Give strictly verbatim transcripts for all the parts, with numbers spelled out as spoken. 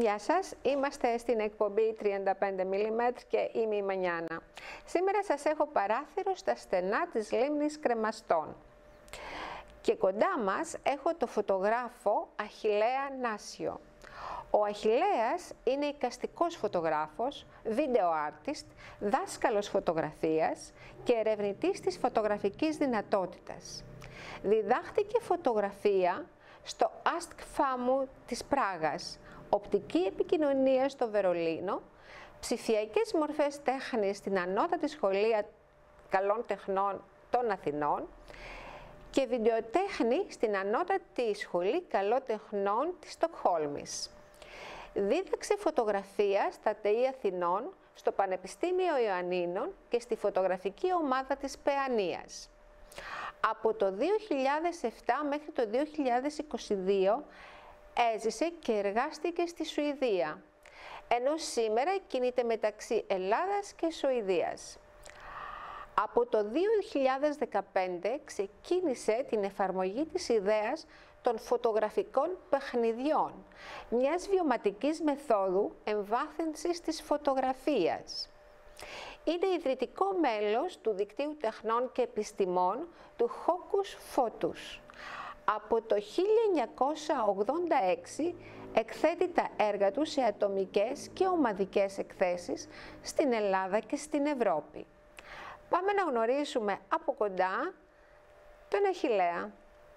Γεια σας, είμαστε στην εκπομπή τριάντα πέντε μιλιμέτρ και είμαι η Μανιάνα. Σήμερα σας έχω παράθυρο στα στενά της λίμνης Κρεμαστών. Και κοντά μας έχω το φωτογράφο Αχιλλέα Νάσιο. Ο Αχιλλέας είναι εικαστικός φωτογράφος, video artist, δάσκαλος φωτογραφίας και ερευνητής της φωτογραφικής δυνατότητας. Διδάχτηκε φωτογραφία στο Ask FAMU της Πράγας, οπτική επικοινωνία στο Βερολίνο, ψηφιακές μορφές τέχνης στην Ανώτατη Σχολή Καλών Τεχνών των Αθηνών και βιντεοτέχνη στην Ανώτατη Σχολή Καλών Τεχνών της Στοκχόλμης. Δίδαξε φωτογραφία στα ΤΕΙ Αθηνών, στο Πανεπιστήμιο Ιωαννίνων και στη φωτογραφική ομάδα της Παιανίας. Από το δύο χιλιάδες επτά μέχρι το δύο χιλιάδες είκοσι δύο έζησε και εργάστηκε στη Σουηδία, ενώ σήμερα κινείται μεταξύ Ελλάδας και Σουηδίας. Από το δύο χιλιάδες δεκαπέντε ξεκίνησε την εφαρμογή της ιδέας των φωτογραφικών παιχνιδιών, μιας βιωματικής μεθόδου εμβάθυνσης της φωτογραφίας. Είναι ιδρυτικό μέλος του Δικτύου Τεχνών και Επιστημών του Hocus Photus. Από το χίλια εννιακόσια ογδόντα έξι εκθέτει τα έργα του σε ατομικές και ομαδικές εκθέσεις στην Ελλάδα και στην Ευρώπη. Πάμε να γνωρίσουμε από κοντά τον Αχιλλέα.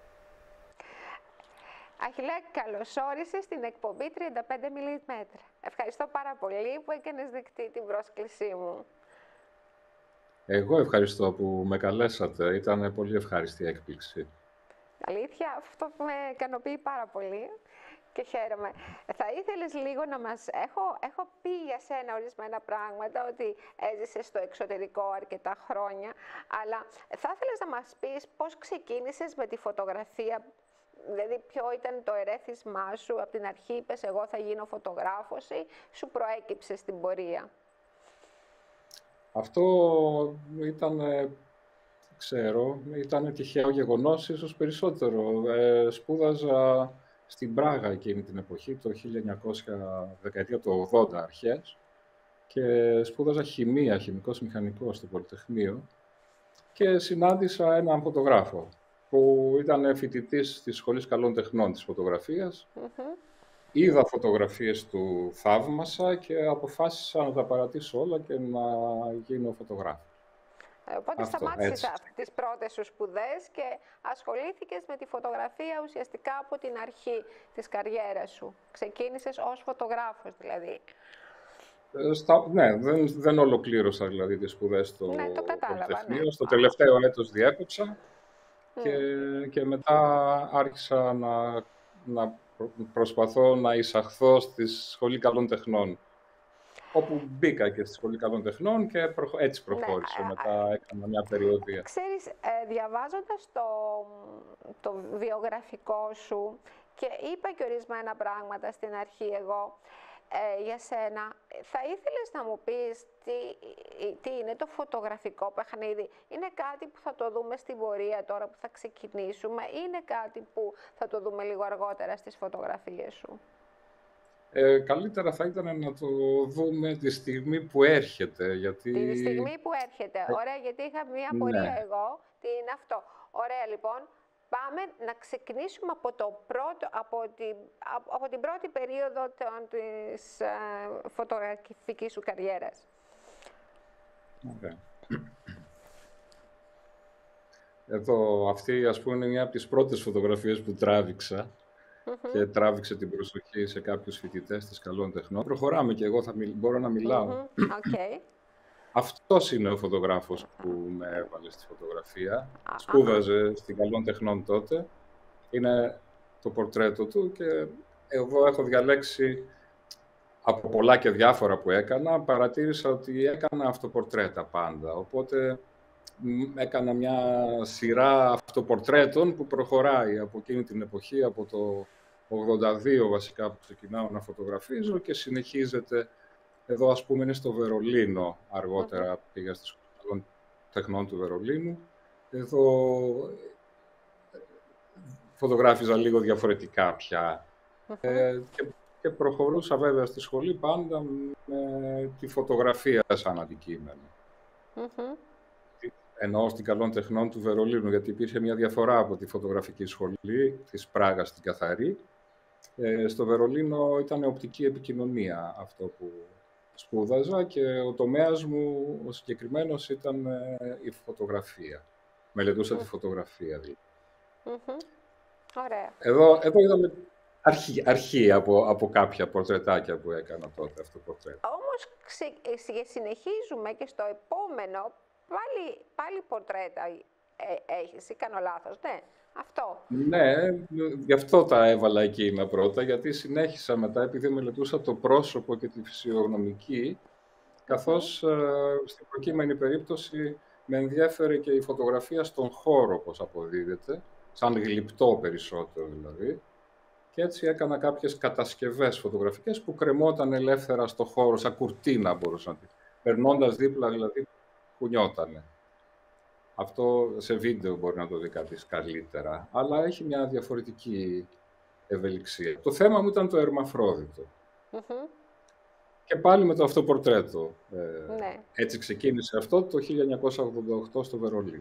Αχιλλέα, καλώς όρισες στην εκπομπή τριάντα πέντε μιλιμέτρ. Ευχαριστώ πάρα πολύ που έκανες δεκτή την πρόσκλησή μου. Εγώ ευχαριστώ που με καλέσατε. Ήταν πολύ ευχάριστη έκπληξη. Αλήθεια, αυτό με ικανοποιεί πάρα πολύ και χαίρομαι. Θα ήθελες λίγο να μας... Έχω, έχω πει για σένα ορισμένα πράγματα, ότι έζησες στο εξωτερικό αρκετά χρόνια, αλλά θα ήθελες να μας πεις πώς ξεκίνησες με τη φωτογραφία, δηλαδή ποιο ήταν το ερέθισμά σου, από την αρχή είπες εγώ θα γίνω φωτογράφος ή σου προέκυψε στην πορεία? Αυτό ήταν, ξέρω, ήταν τυχαίο γεγονός, ίσως περισσότερο. Ε, σπούδαζα στην Πράγα εκείνη την εποχή, το χίλια εννιακόσια, δεκαετία του ογδόντα αρχές, και σπούδαζα χημεία, χημικός μηχανικός στο Πολυτεχνείο, και συνάντησα έναν φωτογράφο που ήταν φοιτητής της Σχολής Καλών Τεχνών της Φωτογραφίας. Mm-hmm. Είδα φωτογραφίες του, θαύμασα και αποφάσισα να τα παρατήσω όλα και να γίνω φωτογράφος. Οπότε σταμάτησες τις πρώτες σου σπουδές και ασχολήθηκες με τη φωτογραφία ουσιαστικά από την αρχή της καριέρας σου. Ξεκίνησες ως φωτογράφος δηλαδή. Ε, στα, ναι, δεν, δεν ολοκλήρωσα δηλαδή τις σπουδές στο ναι, το Πολυτεχνείο. Ναι. Στο τελευταίο έτος διέπεψα mm. και, και μετά άρχισα να, να προσπαθώ να εισαχθώ στη Σχολή Καλών Τεχνών, όπου μπήκα και στη Σχολή Καλών Τεχνών και προχω... έτσι προχώρησε. Ναι, μετά έκανα μια περιοδία. Ξέρεις, ε, διαβάζοντας το, το βιογραφικό σου, και είπα και ορισμένα πράγματα στην αρχή εγώ ε, για σένα, θα ήθελες να μου πεις τι, τι είναι το φωτογραφικό παιχνίδι? Είναι κάτι που θα το δούμε στην πορεία τώρα που θα ξεκινήσουμε, ή είναι κάτι που θα το δούμε λίγο αργότερα στις φωτογραφίες σου? Ε, καλύτερα θα ήταν να το δούμε τη στιγμή που έρχεται, γιατί... Τη στιγμή που έρχεται. Ωραία, γιατί είχα μια πορεία ναι. εγώ. Τι είναι αυτό? Ωραία, λοιπόν. Πάμε να ξεκινήσουμε από, το πρώτο, από, την, από την πρώτη περίοδο της ε, φωτογραφικής σου καριέρας. Ωραία. Εδώ, αυτή, ας πούμε, είναι μια από τις πρώτες φωτογραφίες που τράβηξα. Mm-hmm. Και τράβηξε την προσοχή σε κάποιους φοιτητές της Καλών Τεχνών. Προχωράμε και εγώ θα μιλ... μπορώ να μιλάω. Mm-hmm. Okay. Αυτός είναι ο φωτογράφος που με έβαλε στη φωτογραφία. Uh-huh. Σπούδαζε στην Καλών Τεχνών τότε. Είναι το πορτρέτο του και εγώ έχω διαλέξει από πολλά και διάφορα που έκανα. Παρατήρησα ότι έκανα αυτοπορτρέτα πάντα. Οπότε έκανα μια σειρά αυτοπορτρέτων που προχωράει από εκείνη την εποχή, από το ογδόντα δύο βασικά που ξεκινάω να φωτογραφίζω και συνεχίζεται. Εδώ, ας πούμε, είναι στο Βερολίνο, αργότερα mm-hmm. πήγα στη Σχολή Καλών Τεχνών του Βερολίνου. Εδώ φωτογράφιζα λίγο διαφορετικά πια. Mm-hmm. ε, και, και προχωρούσα βέβαια στη σχολή πάντα με τη φωτογραφία σαν αντικείμενο. Mm-hmm. Εννοώ στην Καλών Τεχνών του Βερολίνου, γιατί υπήρχε μια διαφορά από τη φωτογραφική σχολή της Πράγας στην Καθαρή. Ε, στο Βερολίνο ήταν οπτική επικοινωνία αυτό που σπούδαζα και ο τομέας μου, ο συγκεκριμένος, ήταν ε, η φωτογραφία. Μελετούσα mm. τη φωτογραφία, δηλαδή. Mm-hmm. Ωραία. Εδώ, εδώ είδαμε αρχή, αρχή από, από κάποια πορτρετάκια που έκανα τότε, αυτό το πορτρέτο. Όμως ξε, συνεχίζουμε και στο επόμενο, πάλι, πάλι πορτρέτα ε, έχεις, ή κάνω λάθος, ναι, αυτό. Ναι, γι' αυτό τα έβαλα εκείνα πρώτα, γιατί συνέχισα μετά, επειδή μελετούσα το πρόσωπο και τη φυσιογνωμική, καθώς mm-hmm. ε, στην προκείμενη περίπτωση με ενδιέφερε και η φωτογραφία στον χώρο, πώς αποδίδεται, σαν γλυπτό περισσότερο δηλαδή. Και έτσι έκανα κάποιες κατασκευές φωτογραφικές που κρεμόταν ελεύθερα στο χώρο, σαν κουρτίνα μπορούσα να πει. Περνώντας δίπλα δηλαδή, κουνιότανε. Αυτό σε βίντεο μπορεί να το δει κάποιος καλύτερα, αλλά έχει μια διαφορετική ευελιξία. Το θέμα μου ήταν το ερμαφρόδιτο. Mm-hmm. Και πάλι με το αυτοπορτρέτο. Ε, ναι. Έτσι ξεκίνησε αυτό το χίλια εννιακόσια ογδόντα οκτώ στο Βερολίνο.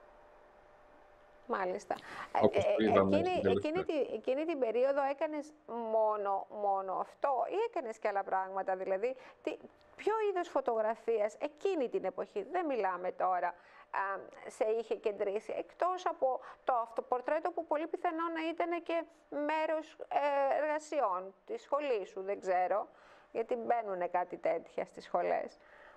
Μάλιστα. Όπως το είδαμε εκείνη, στην εκείνη, την, εκείνη την περίοδο έκανες μόνο, μόνο αυτό ή έκανες και άλλα πράγματα, δηλαδή τι, ποιο είδος φωτογραφίας εκείνη την εποχή, δεν μιλάμε τώρα, α, σε είχε κεντρήσει, εκτός από το αυτοπορτρέτο που πολύ πιθανό να ήταν και μέρος ε, εργασιών της σχολής σου, δεν ξέρω, γιατί μπαίνουν κάτι τέτοια στις σχολές.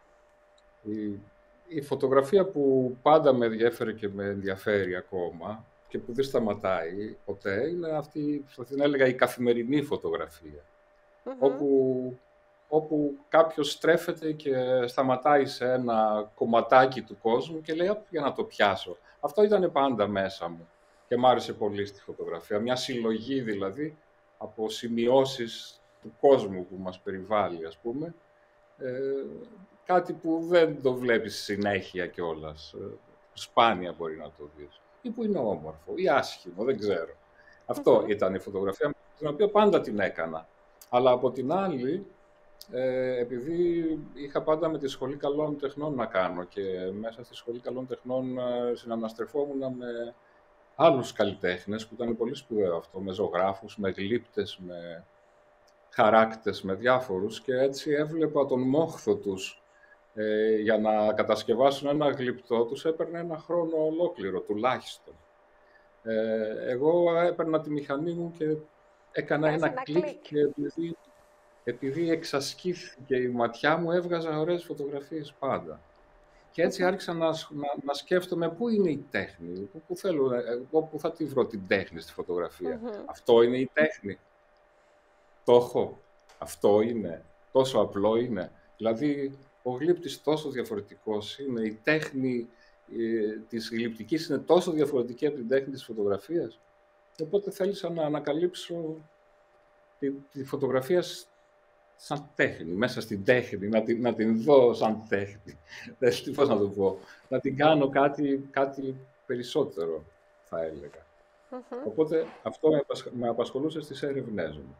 Η, η φωτογραφία που πάντα με ενδιαφέρει και με ενδιαφέρει ακόμα και που δεν σταματάει ποτέ είναι αυτή, θα την έλεγα, η καθημερινή φωτογραφία. Mm-hmm. Όπου, όπου κάποιος στρέφεται και σταματάει σε ένα κομματάκι του κόσμου και λέει για να το πιάσω. Αυτό ήταν πάντα μέσα μου και μ' άρεσε πολύ στη φωτογραφία. Μια συλλογή δηλαδή από σημειώσεις του κόσμου που μας περιβάλλει, ας πούμε. Ε, κάτι που δεν το βλέπεις συνέχεια κιόλας. Ε, σπάνια μπορεί να το δεις. Ή που είναι όμορφο ή άσχημο, δεν ξέρω. Αυτό mm-hmm. ήταν η φωτογραφία, την οποία πάντα την έκανα. Αλλά από την άλλη, ε, επειδή είχα πάντα με τη Σχολή Καλών Τεχνών να κάνω και μέσα στη Σχολή Καλών Τεχνών ε, συναναστρεφόμουν με άλλους καλλιτέχνες, που ήταν πολύ σπουδαίο αυτό, με ζωγράφους, με γλύπτες, με χαράκτες, με διάφορους, και έτσι έβλεπα τον μόχθο τους. Ε, για να κατασκευάσουν ένα γλυπτό τους έπαιρνε ένα χρόνο ολόκληρο, τουλάχιστον. Ε, εγώ έπαιρνα τη μηχανή μου και έκανα ένα, ένα κλικ, κλικ και επειδή, επειδή εξασκήθηκε η ματιά μου έβγαζα ωραίες φωτογραφίες πάντα. Και έτσι άρχισα να, να, να σκέφτομαι πού είναι η τέχνη, πού, πού, θέλω, εγώ πού θα τη βρω την τέχνη στη φωτογραφία. Mm-hmm. Αυτό είναι η τέχνη. Το έχω. Αυτό είναι. Τόσο απλό είναι. Δηλαδή, ο γλύπτης τόσο διαφορετικός είναι, η τέχνη ε, της γλυπτικής είναι τόσο διαφορετική από την τέχνη της φωτογραφίας. Οπότε θέλησα να ανακαλύψω τη, τη φωτογραφία σαν τέχνη, μέσα στην τέχνη, να την, να την δω σαν τέχνη. Δεν ξέρω πώς να το πω. Να την κάνω κάτι, κάτι περισσότερο, θα έλεγα. Mm-hmm. Οπότε αυτό με, με απασχολούσε στις έρευνές μου.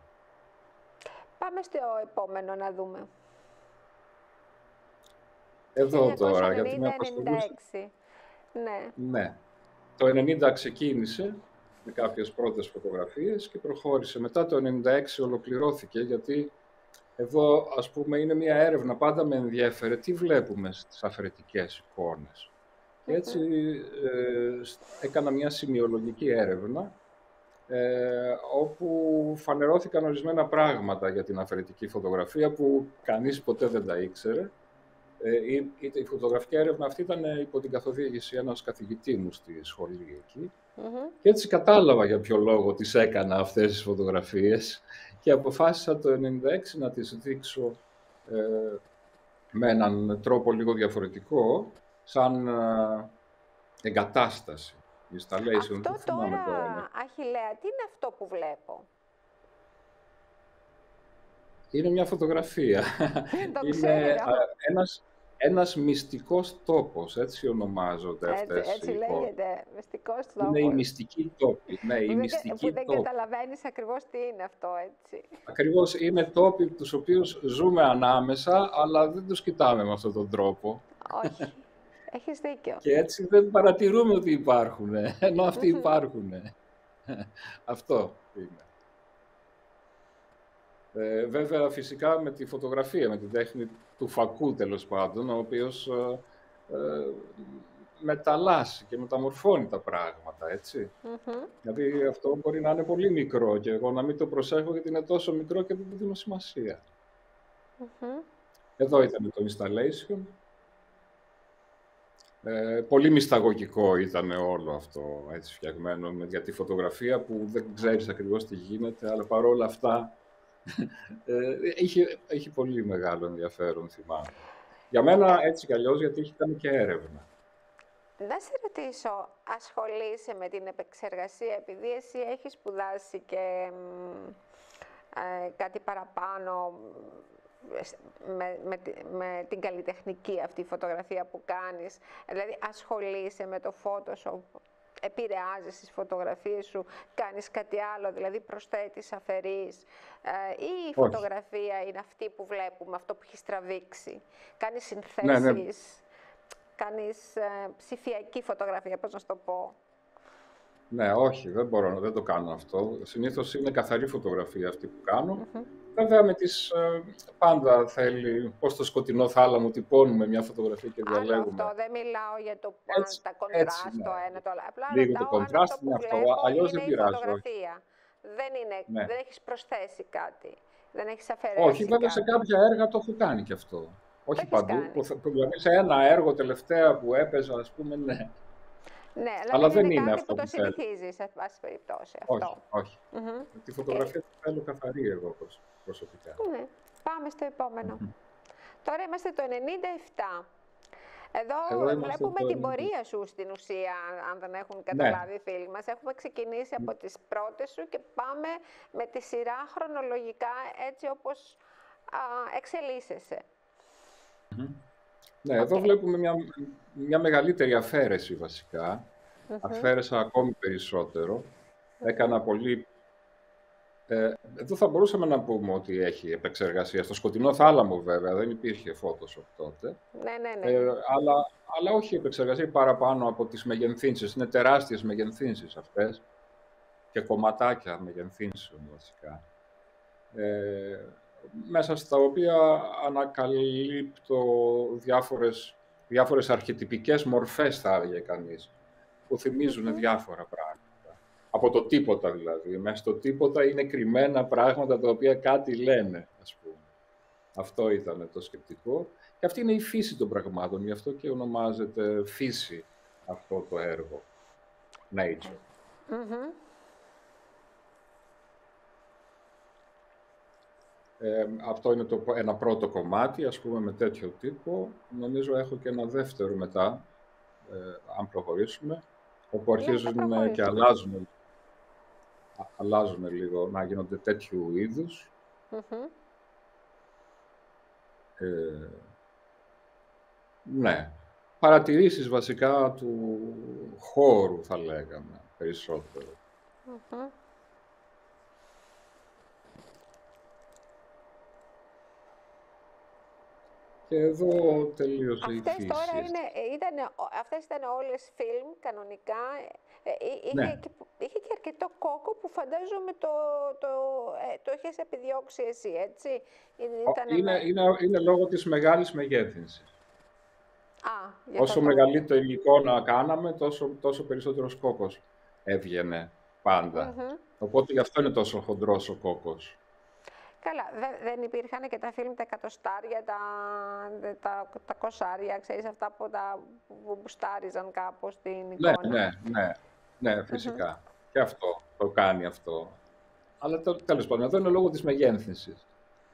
Πάμε στο επόμενο να δούμε. Εδώ τώρα, γιατί με απασχολούσε. Ναι. Ναι. Το ενενήντα ξεκίνησε με κάποιες πρώτες φωτογραφίες και προχώρησε. Μετά το ενενήντα έξι ολοκληρώθηκε, γιατί εδώ, ας πούμε, είναι μια έρευνα, πάντα με ενδιέφερε τι βλέπουμε στις αφαιρετικές εικόνες. Mm-hmm. Και έτσι ε, έκανα μια σημειολογική έρευνα, ε, όπου φανερώθηκαν ορισμένα πράγματα για την αφαιρετική φωτογραφία που κανείς ποτέ δεν τα ήξερε. Ε, η, η φωτογραφική έρευνα αυτή ήταν υπό την καθοδήγηση ενός καθηγητή μου στη σχολή εκεί. Mm-hmm. Και έτσι κατάλαβα για ποιο λόγο τις έκανα αυτές τις φωτογραφίες και αποφάσισα το ενενήντα έξι να τις δείξω ε, με έναν τρόπο λίγο διαφορετικό, σαν ε, εγκατάσταση. Αυτό τώρα, τώρα, Αχιλλέα, τι είναι αυτό που βλέπω? Είναι μια φωτογραφία. Το είναι α, ένας, ένας μυστικός τόπος, έτσι ονομάζονται αυτές Έτσι, έτσι οι χώρες. λέγεται, μυστικός τόπος. Είναι οι μυστικοί τόποι. Ναι, οι Που δεν, μυστικοί που δεν τόποι. καταλαβαίνεις ακριβώς τι είναι αυτό, έτσι. Ακριβώς, είναι τόποι τους οποίους ζούμε ανάμεσα, αλλά δεν τους κοιτάμε με αυτόν τον τρόπο. Όχι. Έχεις δίκιο. Και έτσι δεν παρατηρούμε ότι υπάρχουν, ενώ αυτοί υπάρχουν. Αυτό είναι. Ε, βέβαια, φυσικά, με τη φωτογραφία, με την τέχνη του φακού, τέλος πάντων, ο οποίος ε, ε, μεταλλάσσει και μεταμορφώνει τα πράγματα, έτσι. Mm-hmm. Δηλαδή, αυτό μπορεί να είναι πολύ μικρό και εγώ να μην το προσέχω γιατί είναι τόσο μικρό και δεν του δίνω σημασία. Mm-hmm. Εδώ ήταν το installation. Ε, πολύ μυσταγωγικό ήταν όλο αυτό, έτσι φτιαγμένο, για τη φωτογραφία που δεν ξέρεις ακριβώς τι γίνεται, αλλά παρόλα αυτά ε, είχε, είχε πολύ μεγάλο ενδιαφέρον, θυμάμαι. Για μένα έτσι κι αλλιώς, γιατί είχε κάνει και έρευνα. Να σε ρωτήσω, ασχολείσαι με την επεξεργασία, επειδή εσύ έχεις σπουδάσει και ε, κάτι παραπάνω με, με, με την καλλιτεχνική αυτή φωτογραφία που κάνεις, δηλαδή ασχολείσαι με το Photoshop, επηρεάζεις τις φωτογραφίες σου, κάνεις κάτι άλλο, δηλαδή προσθέτεις, αφαιρείς, ε, ή η φωτογραφία είναι αυτή που βλέπουμε, αυτό που έχεις τραβήξει, κάνεις συνθέσεις, ναι, ναι. κάνεις ε, ψηφιακή φωτογραφία, πώς να σου το πω. Ναι, όχι, δεν μπορώ, δεν το κάνω αυτό. Συνήθως είναι καθαρή φωτογραφία αυτή που κάνω. Mm-hmm. Βέβαια, με τις, ε, πάντα θέλει, πώς στο σκοτεινό θάλαμο τυπώνουμε μια φωτογραφία και διαλέγουμε. Άλλο αυτό, δεν μιλάω για το έτσι, τα κοντράστ, έτσι, ναι. το ένα, το άλλο. Απλά λίγο ρωτάω το αν αυτό που είναι αυτό, βλέπω αλλιώς είναι δεν η πειράζει, φωτογραφία. Δεν, είναι, ναι. δεν έχεις προσθέσει κάτι, δεν έχεις αφαιρέσει όχι, βέβαια κάτι. σε κάποια έργα το έχω κάνει και αυτό. Όχι παντού, που, δηλαδή σε ένα έργο τελευταία που έπαιζα, ας πούμε, ναι. Ναι, αλλά, αλλά δεν είναι, είναι κάτι αυτό που, που το συνηθίζεις, σε πάση περιπτώσει. Όχι, αυτό. όχι. Mm-hmm. Τη φωτογραφία Okay. τη θέλω καθαρή εγώ προσωπικά. Ναι. Πάμε στο επόμενο. Mm-hmm. Τώρα είμαστε το ενενήντα επτά. Εδώ, Εδώ βλέπουμε την πορεία σου στην ουσία, αν δεν έχουν καταλάβει, ναι, οι φίλοι μας. Έχουμε ξεκινήσει από τις πρώτες σου και πάμε με τη σειρά χρονολογικά, έτσι όπως α, εξελίσσεσαι. Mm-hmm. Ναι, okay. Εδώ βλέπουμε μια, μια μεγαλύτερη αφαίρεση βασικά. Mm-hmm. Αφαίρεσα ακόμη περισσότερο. Mm-hmm. Έκανα πολύ... Ε, εδώ θα μπορούσαμε να πούμε ότι έχει επεξεργασία. Στο σκοτεινό θάλαμο βέβαια, δεν υπήρχε Photoshop τότε. Ναι, ναι, ναι. Ε, αλλά, αλλά όχι επεξεργασία παραπάνω από τις μεγενθύνσεις. Είναι τεράστιες μεγενθύνσεις αυτές και κομματάκια μεγενθύνσεων βασικά. Ε, μέσα στα οποία ανακαλύπτω διάφορες, διάφορες αρχετυπικές μορφές, θα έλεγε κανείς, που θυμίζουν mm-hmm. διάφορα πράγματα. Από το τίποτα δηλαδή. Μέσα στο τίποτα είναι κρυμμένα πράγματα τα οποία κάτι λένε, ας πούμε. Αυτό ήταν το σκεπτικό. Και αυτή είναι η φύση των πραγμάτων, γι' αυτό και ονομάζεται φύση αυτό το έργο. Nature. Mm-hmm. Ε, αυτό είναι το, ένα πρώτο κομμάτι, ας πούμε, με τέτοιο τύπο. Νομίζω έχω και ένα δεύτερο μετά, ε, αν προχωρήσουμε, όπου αρχίζουν ναι, και αλλάζουν, αλλάζουν λίγο, να γίνονται τέτοιου είδους. Mm-hmm. Ε, ναι. Παρατηρήσεις βασικά του χώρου, θα λέγαμε, περισσότερο. Mm-hmm. Και εδώ τελείωσε αυτές η φύση. Τώρα είναι, ήταν, αυτές ήταν όλες φιλμ, κανονικά. Είχε, ναι. και, είχε και αρκετό κόκο που φαντάζομαι το, το, ε, το έχεις επιδιώξει εσύ, έτσι. Ήτανε είναι, με... είναι, είναι λόγω της μεγάλης μεγέθυνσης. Α, όσο το... μεγαλύτερη εικόνα κάναμε, τόσο, τόσο περισσότερος κόκκος έβγαινε πάντα. Mm-hmm. Οπότε γι' αυτό είναι τόσο χοντρός ο κόκκος. Καλά, δε, δεν υπήρχαν και τα φιλμ τα εκατοστάρια, τα, τα, τα κοσάρια, ξέρεις, αυτά που, τα, που μπουστάριζαν κάπως την εικόνα. Ναι, ναι, ναι, ναι, φυσικά. Mm-hmm. Και αυτό το κάνει αυτό. Αλλά το, τέλος πάντων, εδώ είναι λόγω της μεγένθυνσης.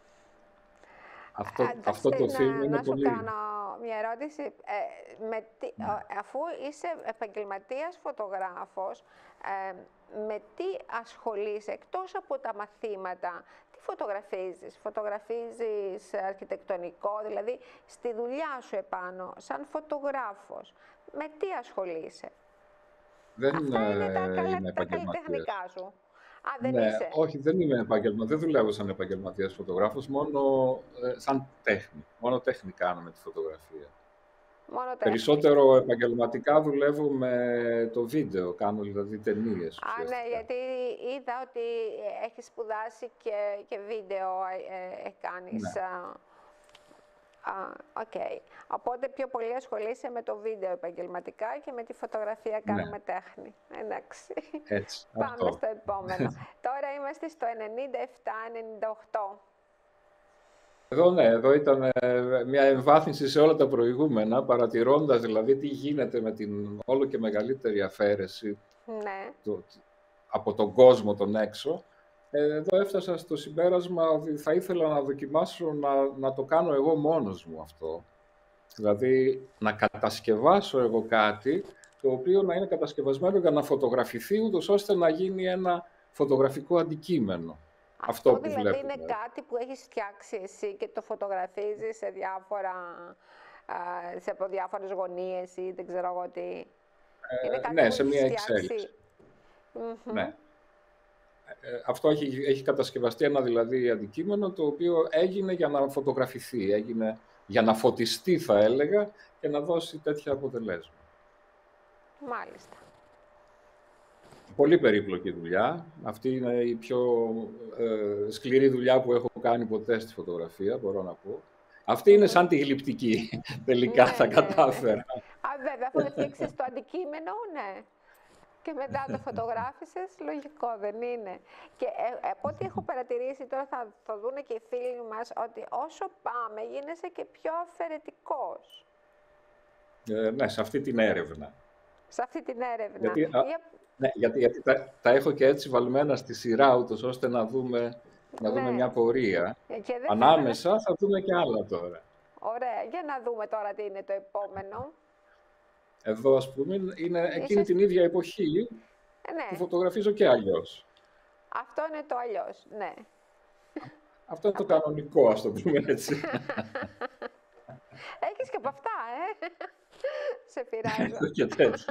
Αυτό, Α, αυτό το να, φιλμ είναι να πολύ... Να σου κάνω μια ερώτηση. Ε, με τι, mm. Αφού είσαι επαγγελματίας φωτογράφος, ε, με τι ασχολείσαι, εκτός από τα μαθήματα, τι φωτογραφίζεις? Φωτογραφίζεις αρχιτεκτονικό, δηλαδή στη δουλειά σου επάνω, σαν φωτογράφος. Με τι ασχολείσαι? Δεν Αυτά είναι τα, ε, καλα... είμαι τα επαγγελματίας. καλλιτεχνικά σου. Α, δεν Ναι, είσαι. όχι, δεν είμαι επαγγελματίας. Δεν δουλεύω σαν επαγγελματίας φωτογράφος, μόνο ε, σαν τέχνη. Μόνο τέχνη κάνω με τη φωτογραφία. Μόνο τέχνη. Περισσότερο επαγγελματικά δουλεύω με το βίντεο, κάνω δηλαδή ταινίες. Α, ναι, γιατί είδα ότι έχεις σπουδάσει και, και βίντεο ε, ε, κάνεις. Ναι. Α, οκ. Okay. Οπότε πιο πολύ ασχολείσαι με το βίντεο επαγγελματικά και με τη φωτογραφία κάνουμε Ναι. τέχνη. Εντάξει. Έτσι, Πάμε αυτό. στο επόμενο. Τώρα είμαστε στο ενενήντα επτά ενενήντα οκτώ. Εδώ, ναι, εδώ ήταν ε, μια εμβάθυνση σε όλα τα προηγούμενα, παρατηρώντας δηλαδή τι γίνεται με την όλο και μεγαλύτερη αφαίρεση Ναι. το, από τον κόσμο τον έξω. Ε, εδώ έφτασα στο συμπέρασμα ότι θα ήθελα να δοκιμάσω να, να το κάνω εγώ μόνος μου αυτό. Δηλαδή, να κατασκευάσω εγώ κάτι το οποίο να είναι κατασκευασμένο για να φωτογραφηθεί, ούτως ώστε να γίνει ένα φωτογραφικό αντικείμενο. Αυτό, Αυτό που δηλαδή βλέπουμε. είναι κάτι που έχεις φτιάξει εσύ και το φωτογραφίζεις σε διάφορα, σε από διάφορες γωνίες ή δεν ξέρω εγώ τι. Ε, Είναι κάτι ναι, που σε έχεις μια φτιάξει. εξέλιξη. Mm-hmm. Ναι. Ε, αυτό έχει, έχει κατασκευαστεί ένα δηλαδή αντικείμενο το οποίο έγινε για να φωτογραφηθεί, έγινε για να φωτιστεί θα έλεγα και να δώσει τέτοια αποτελέσματα. Μάλιστα. Πολύ περίπλοκη δουλειά. Αυτή είναι η πιο ε, σκληρή δουλειά που έχω κάνει ποτέ στη φωτογραφία, μπορώ να πω. Αυτή είναι σαν τη γλυπτική. Τελικά Ναι, θα ναι, κατάφερα. Ναι. Α, βέβαια, αφού έφτιαξες το αντικείμενο, ναι. Και μετά το φωτογράφησες, λογικό δεν είναι. Και ε, από ό,τι έχω παρατηρήσει, τώρα θα το δούνε και οι φίλοι μας, ότι όσο πάμε γίνεσαι και πιο αφαιρετικός. Ε, ναι, σε αυτή την έρευνα. Σε αυτή την έρευνα. Γιατί, α, Για... ναι, γιατί, γιατί τα, τα έχω και έτσι βαλμένα στη σειρά, ούτως ώστε να δούμε, να δούμε Ναι. μια πορεία. Και δεν Ανάμεσα θα... θα δούμε και άλλα τώρα. Ωραία. Για να δούμε τώρα τι είναι το επόμενο. Εδώ, ας πούμε, είναι εκείνη Ίσως... την ίδια εποχή ε, ναι. που φωτογραφίζω και αλλιώς. Αυτό είναι το αλλιώς, ναι. Αυτό είναι το κανονικό, ας το πούμε έτσι. Έχεις και από αυτά, ε! Σε πειράζω. Έχω και τέτοια.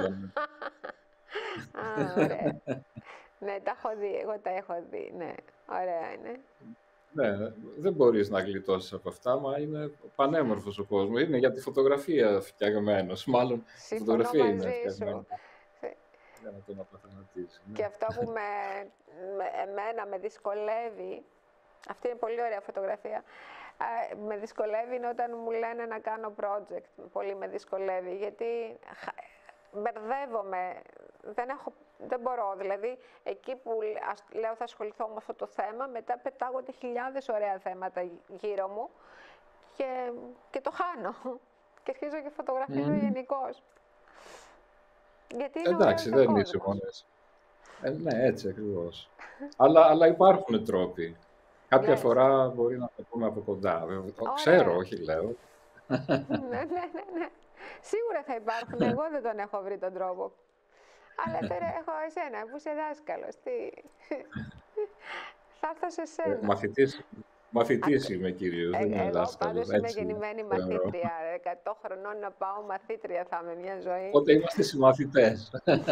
Α, ωραία. Ναι, τα έχω δει, εγώ τα έχω δει, ναι. Ωραία είναι. Ναι, δεν μπορείς να γλιτώσεις από αυτά, μα είναι πανέμορφος ο κόσμος. Είναι για τη φωτογραφία φτιαγμένος, μάλλον η φωτογραφία είναι φτιαγμένη. Για να τον απαθανατήσει. Ναι. Και αυτό που με, με, εμένα με δυσκολεύει, αυτή είναι πολύ ωραία φωτογραφία, ε, με δυσκολεύει είναι όταν μου λένε να κάνω project. Πολύ με δυσκολεύει, γιατί μπερδεύομαι, δεν, έχω, δεν μπορώ. Δηλαδή, εκεί που λέω θα ασχοληθώ με αυτό το θέμα, μετά πετάγονται χιλιάδες ωραία θέματα γύρω μου και, και το χάνω. Και αρχίζω και φωτογραφίζω mm. γενικώς. Γιατί είναι εντάξει, δεν είσαι μόνος. Ε, ναι, έτσι ακριβώς. αλλά, αλλά υπάρχουν τρόποι. Κάποια yes. φορά μπορεί να το πούμε από κοντά. Ωραία. Ξέρω, όχι λέω. ναι, ναι, ναι, ναι. Σίγουρα θα υπάρχουν. Εγώ δεν τον έχω βρει τον τρόπο. Αλλά τώρα έχω εσένα που είσαι δάσκαλος. Τι... θα έρθω σε σένα. Ε, μαθητής, μαθητής είμαι κυρίως, ε, δεν είμαι δάσκαλος. Εγώ πάντως είμαι γεννημένη μαθήτρια. εκατό χρονών να πάω μαθήτρια θα είμαι μια ζωή. Οπότε είμαστε συμμαθητές.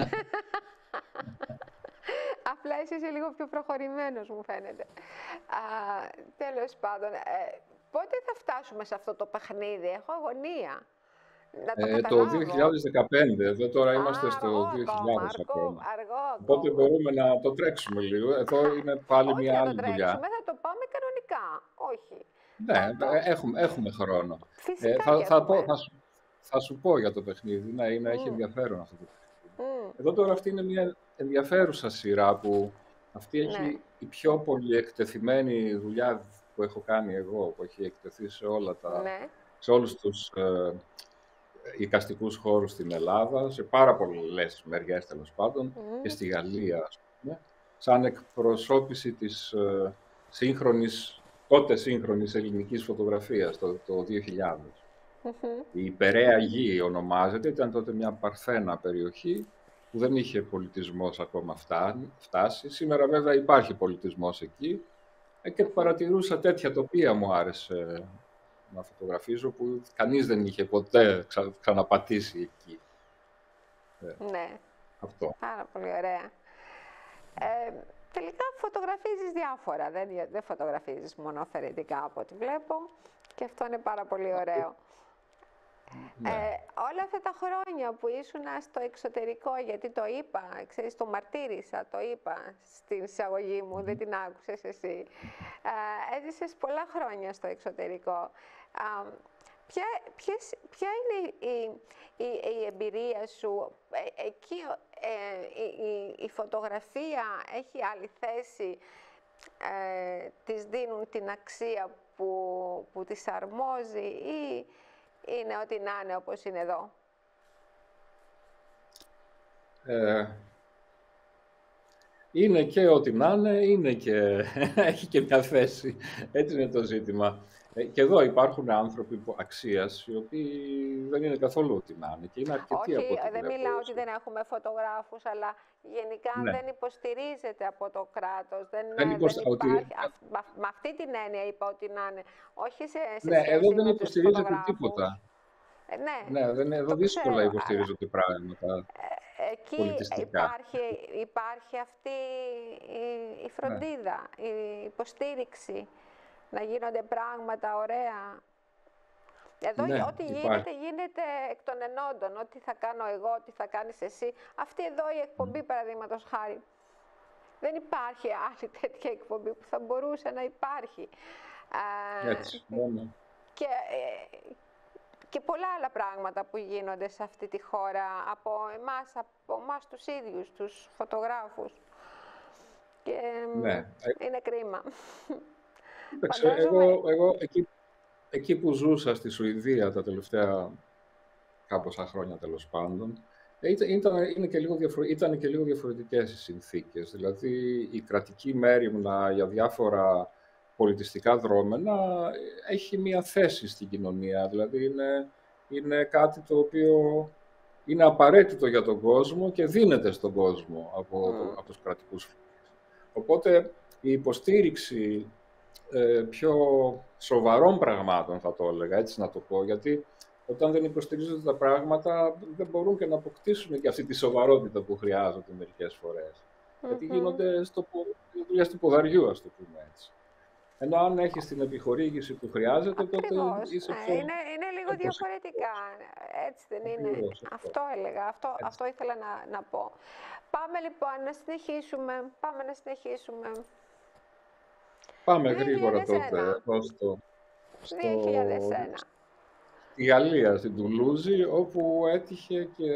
Απλά εσύ είσαι λίγο πιο προχωρημένος μου φαίνεται. Α, τέλος πάντων, ε, πότε θα φτάσουμε σε αυτό το παιχνίδι, έχω αγωνία. Να το, ε, το δύο χιλιάδες δεκαπέντε, εδώ τώρα είμαστε Α, στο αργό, δύο χιλιάδες ακόμα. ακόμα. Αργό, Οπότε ακόμα. μπορούμε να το τρέξουμε λίγο. Εδώ είναι πάλι Όχι μια άλλη το δουλειά. Όχι θα το πάμε κανονικά. Όχι. Ναι, το... έχουμε, έχουμε χρόνο. Φυσικά ε, θα, και θα, έχουμε. πω, θα, σου, θα σου πω για το παιχνίδι. Ναι, είναι, mm. έχει ενδιαφέρον αυτό το παιχνίδι. Mm. Εδώ τώρα αυτή είναι μια ενδιαφέρουσα σειρά που αυτή έχει ναι. η πιο πολύ εκτεθειμένη δουλειά που έχω κάνει εγώ, που έχει εκτεθεί σε, όλα τα, ναι. σε όλους τους ε, εικαστικούς χώρους στην Ελλάδα, σε πάρα πολλές μεριές τέλος πάντων, mm. και στη Γαλλία, ας πούμε, σαν εκπροσώπηση της ε, σύγχρονης, τότε σύγχρονης ελληνικής φωτογραφίας, το, το δύο χιλιάδες. Mm-hmm. Η Περαία Γη ονομάζεται, ήταν τότε μια παρθένα περιοχή, που δεν είχε πολιτισμός ακόμα φτάσει. Σήμερα βέβαια υπάρχει πολιτισμός εκεί. και παρατηρούσα τέτοια τοπία μου άρεσε να φωτογραφίζω, που κανείς δεν είχε ποτέ ξα, ξαναπατήσει εκεί. Ναι, αυτό. Πάρα πολύ ωραία. Ε, τελικά φωτογραφίζεις διάφορα, δεν, δεν φωτογραφίζεις μόνο αφαιρετικά από ό,τι βλέπω, και αυτό είναι πάρα πολύ ωραίο. Ναι. Ε, όλα αυτά τα χρόνια που ήσουν στο εξωτερικό, γιατί το είπα, ξέρεις, το μαρτύρησα, το είπα στην εισαγωγή μου, mm-hmm. δεν την άκουσες εσύ. Ε, έζησες πολλά χρόνια στο εξωτερικό. Ε, ποια, ποιες, ποια είναι η, η, η εμπειρία σου, ε, εκεί ε, η, η, η φωτογραφία έχει άλλη θέση, ε, της δίνουν την αξία που, που της αρμόζει, ή είναι ό,τι να είναι όπως είναι εδώ? Ε, είναι και ό,τι να είναι, είναι και έχει και μια θέση. Έτσι είναι το ζήτημα. Ε, και εδώ υπάρχουν άνθρωποι αξίας, οι οποίοι δεν είναι καθόλου ό,τι να είναι. Και είναι αρκετοί. Όχι, από ό,τι δεν βλέπω, μιλάω ότι δεν έχουμε φωτογράφους, αλλά γενικά ναι. δεν υποστηρίζεται από το κράτος. Δεν, δεν, δεν υποστα... υπάρχει. Ότι... Με αυτή την έννοια είπα ότι να είναι. Όχι σε, σε ναι, σχέση εδώ δεν με υποστηρίζεται τους φωτογράφους. τίποτα. Ε, ναι, ναι, δεν, εδώ δύσκολα ξέρω, υποστηρίζονται αλλά... πράγματα. Ε, εκεί πολιτιστικά. Υπάρχει, υπάρχει αυτή η, η φροντίδα, ναι. η υποστήριξη, να γίνονται πράγματα ωραία. Εδώ ναι, ό,τι γίνεται, γίνεται εκ των ενόντων. Ό,τι θα κάνω εγώ, ό,τι θα κάνεις εσύ. Αυτή εδώ η εκπομπή, mm. παραδείγματος χάρη. Δεν υπάρχει άλλη τέτοια εκπομπή που θα μπορούσε να υπάρχει. Έτσι, ναι. Και, και πολλά άλλα πράγματα που γίνονται σε αυτή τη χώρα από εμάς, από εμάς τους ίδιους, τους φωτογράφους. Και ναι. είναι κρίμα. Κοίταξε, εγώ, εγώ εκεί, εκεί που ζούσα στη Σουηδία τα τελευταία κάμποσα χρόνια, τέλος πάντων, ήταν, είναι και λίγο διαφορε... ήταν και λίγο διαφορετικές οι συνθήκες. Δηλαδή, η κρατική μέριμνα για διάφορα πολιτιστικά δρόμενα έχει μία θέση στην κοινωνία. Δηλαδή, είναι, είναι κάτι το οποίο είναι απαραίτητο για τον κόσμο και δίνεται στον κόσμο από, mm. το, από τους κρατικούς φορείς. Οπότε, η υποστήριξη ε, πιο σοβαρών πραγμάτων, θα το έλεγα, έτσι να το πω, γιατί όταν δεν υποστηρίζονται τα πράγματα, δεν μπορούν και να αποκτήσουν και αυτή τη σοβαρότητα που χρειάζονται μερικές φορές. Mm-hmm. Γιατί γίνονται στο, δουλειά του ποδαριού, ας το πούμε έτσι. Ενώ αν έχεις την επιχορήγηση που χρειάζεται, ακριβώς. τότε είσαι πιο... Είναι, είναι λίγο όπως... διαφορετικά, έτσι δεν είναι? Ακριβώς, αυτό. αυτό έλεγα, αυτό, αυτό ήθελα να, να πω. Πάμε λοιπόν να συνεχίσουμε, πάμε να συνεχίσουμε. Πάμε γρήγορα τότε, εδώ στο... δύο χιλιάδες ένα. Στη Γαλλία, στην Τουλούζη, όπου έτυχε και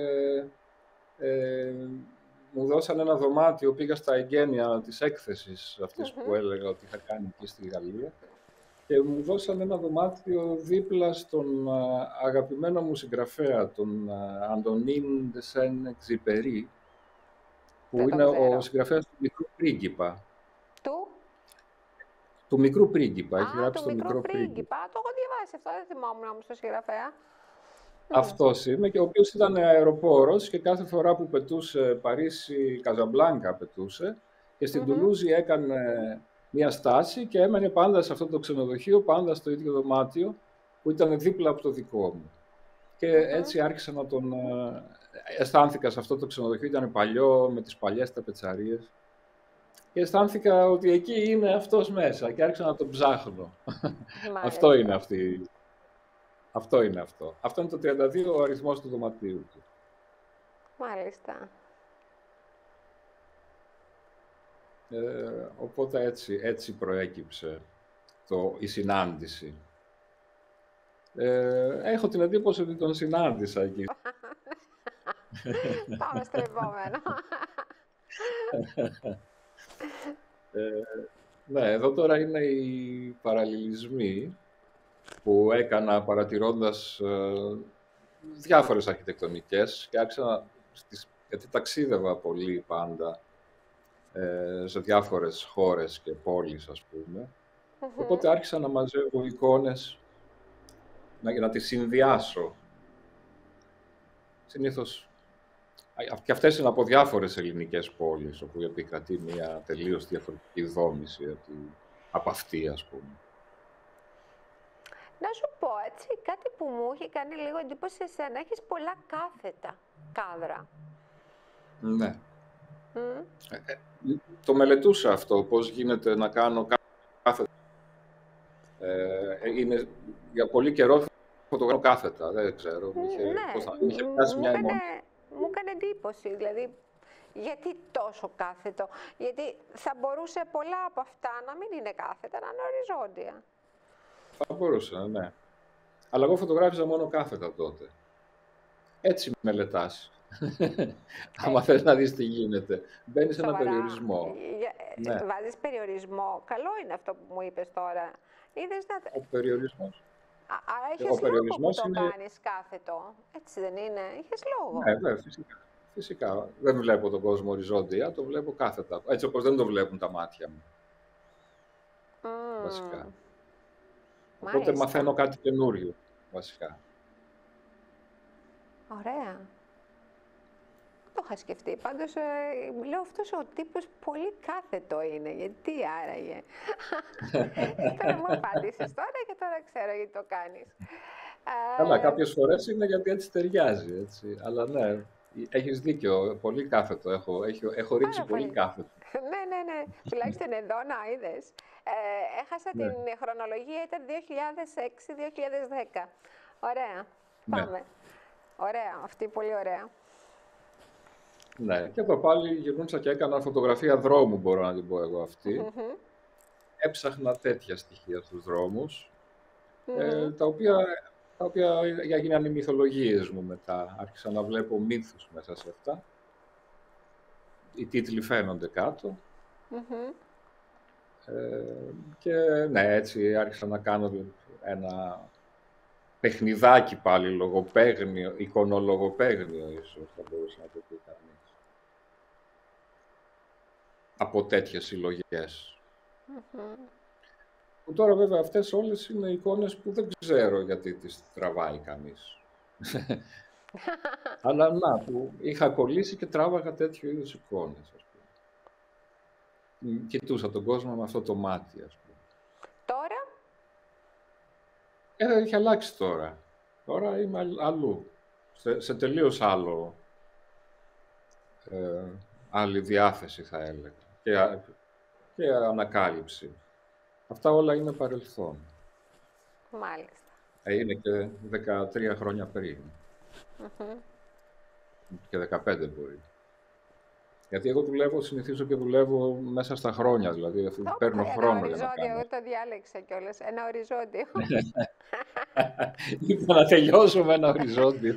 ε, μου δώσαν ένα δωμάτιο, πήγα στα εγγένεια της έκθεσης αυτής mm-hmm. που έλεγα ότι είχα κάνει εκεί στη Γαλλία, και μου δώσαν ένα δωμάτιο δίπλα στον α, αγαπημένο μου συγγραφέα, τον Αντωνίν de Saint-Exupéry, που δεν είναι ο συγγραφέας του Μικρού Πρίγκιπα. Του? Του Μικρού Πρίγκιπα. Α, έχει γράψει το το Μικρό Μικρό Πρίγκιπα. Το έχω διαβάσει αυτό, δεν θυμόμουν όμως το συγγραφέα. Αυτός είμαι, και ο οποίος ήταν αεροπόρος και κάθε φορά που πετούσε Παρίσι, Καζαμπλάνκα πετούσε, και στην mm-hmm. Τουλούζη έκανε μία στάση και έμενε πάντα σε αυτό το ξενοδοχείο, πάντα στο ίδιο δωμάτιο που ήταν δίπλα από το δικό μου. Και mm-hmm. έτσι άρχισα να τον... αισθάνθηκα σε αυτό το ξενοδοχείο, ήταν παλιό, με τις παλιές ταπετσαρίες, και αισθάνθηκα ότι εκεί είναι αυτός μέσα και άρχισα να τον ψάχνω. Αυτό είναι αυτή. Αυτό είναι αυτό. Αυτό είναι το τριάντα δύο, ο αριθμός του δωματίου του. Μάλιστα. Ε, οπότε έτσι, έτσι προέκυψε το, η συνάντηση. Ε, έχω την εντύπωση ότι τον συνάντησα εκεί. Πάμε στο επόμενο. ε, ναι, εδώ τώρα είναι οι παραλληλισμοί που έκανα παρατηρώντας ε, διάφορες αρχιτεκτονικές και άρχισα, στις, γιατί ταξίδευα πολύ πάντα ε, σε διάφορες χώρες και πόλεις, ας πούμε. Mm-hmm. Οπότε άρχισα να μαζεύω εικόνες να, για να τις συνδυάσω. Συνήθως και αυτές είναι από διάφορες ελληνικές πόλεις, όπου επικρατεί μια τελείως διαφορετική δόμηση. Γιατί από αυτή, ας πούμε. Να σου πω έτσι, κάτι που μου έχει κάνει λίγο εντύπωση σε σένα, έχεις πολλά κάθετα κάδρα. Ναι. Mm. Ε, το μελετούσα αυτό, πώς γίνεται να κάνω κάθετα. Ε, είναι για πολύ καιρό φωτογραφώ κάθετα, δεν ξέρω. Είχε, Ναι, πώς θα, είχε πιάσει μου μια έκανε, αιμονή. μου έκανε εντύπωση, δηλαδή, γιατί τόσο κάθετο. Γιατί θα μπορούσε πολλά από αυτά να μην είναι κάθετα, να είναι οριζόντια. Θα μπορούσε, ναι. Αλλά εγώ φωτογράφιζα μόνο κάθετα τότε. Έτσι μελετάς. Άμα θες να δεις τι γίνεται. Μπαίνεις σε ένα Σοβαρά. περιορισμό. Για, Ναι. Βάζεις περιορισμό. Καλό είναι αυτό που μου είπες τώρα. Είδες να... Ο περιορισμός. Άρα Ο έχεις λόγο που περιορισμός το είναι... κάνεις κάθετο. Έτσι δεν είναι. Είχες λόγο. Ναι, βέβαια, φυσικά. Φυσικά. Δεν βλέπω τον κόσμο οριζόντια, το βλέπω κάθετα. Έτσι όπως δεν το βλέπουν τα μάτια μου. Mm. Βασικά. Μάλιστα. Οπότε μαθαίνω κάτι καινούριο, βασικά. Ωραία. Το είχα σκεφτεί. Πάντως, ε, λέω αυτός ο τύπος πολύ κάθετο είναι. Γιατί άραγε. Τώρα μου απάντησες τώρα και τώρα ξέρω γιατί το κάνεις. Καλά, Ε, κάποιες φορές είναι γιατί έτσι ταιριάζει, έτσι. Αλλά ναι, έχεις δίκιο. Πολύ κάθετο έχω, έχω, έχω ρίξει πάρα πολύ πολύ. κάθετο. Ναι, ναι, ναι. Τουλάχιστον εδώ να είδες. Ε, έχασα Ναι. την χρονολογία, ήταν δύο χιλιάδες έξι δύο χιλιάδες δέκα. Ωραία. Ναι. Πάμε. Ωραία. Αυτή πολύ ωραία. Ναι, και εδώ πάλι γυρνούσα και έκανα φωτογραφία δρόμου, μπορώ να την πω εγώ αυτή. Mm-hmm. Έψαχνα τέτοια στοιχεία στους δρόμους, Mm-hmm. ε, τα οποία, τα οποία έγιναν οι μυθολογίες μου μετά. Άρχισα να βλέπω μύθους μέσα σε αυτά. Οι τίτλοι φαίνονται κάτω. Mm-hmm. Ε, και ναι, έτσι άρχισα να κάνω ένα παιχνιδάκι πάλι, λογοπαίγνιο, εικονολογοπαίγνιο ίσως θα μπορούσε να το πει κανείς. Από τέτοιες συλλογές. Mm-hmm. Που τώρα βέβαια αυτές όλες είναι εικόνες που δεν ξέρω γιατί τις τραβάει κανείς. Αλλά να, που είχα κολλήσει και τράβαγα τέτοιου είδους εικόνες, ας πούμε. Κοιτούσα τον κόσμο με αυτό το μάτι, ας πούμε. Τώρα? Ε, έχει αλλάξει τώρα. Τώρα είμαι αλλού. Σε, σε τελείως άλλο, ε, άλλη διάθεση θα έλεγα. Και, και ανακάλυψη. Αυτά όλα είναι παρελθόν. Μάλιστα. Ε, είναι και δεκατρία χρόνια πριν. Mm-hmm. Και δεκαπέντε μπορεί. Γιατί εγώ δουλεύω, συνηθίζω και δουλεύω μέσα στα χρόνια, δηλαδή Oh, παίρνω ένα χρόνο για να οριζόντιο, κάνω. εγώ το διάλεξα κιόλας. Ένα οριζόντιο. Είπα να τελειώσω με ένα οριζόντιο.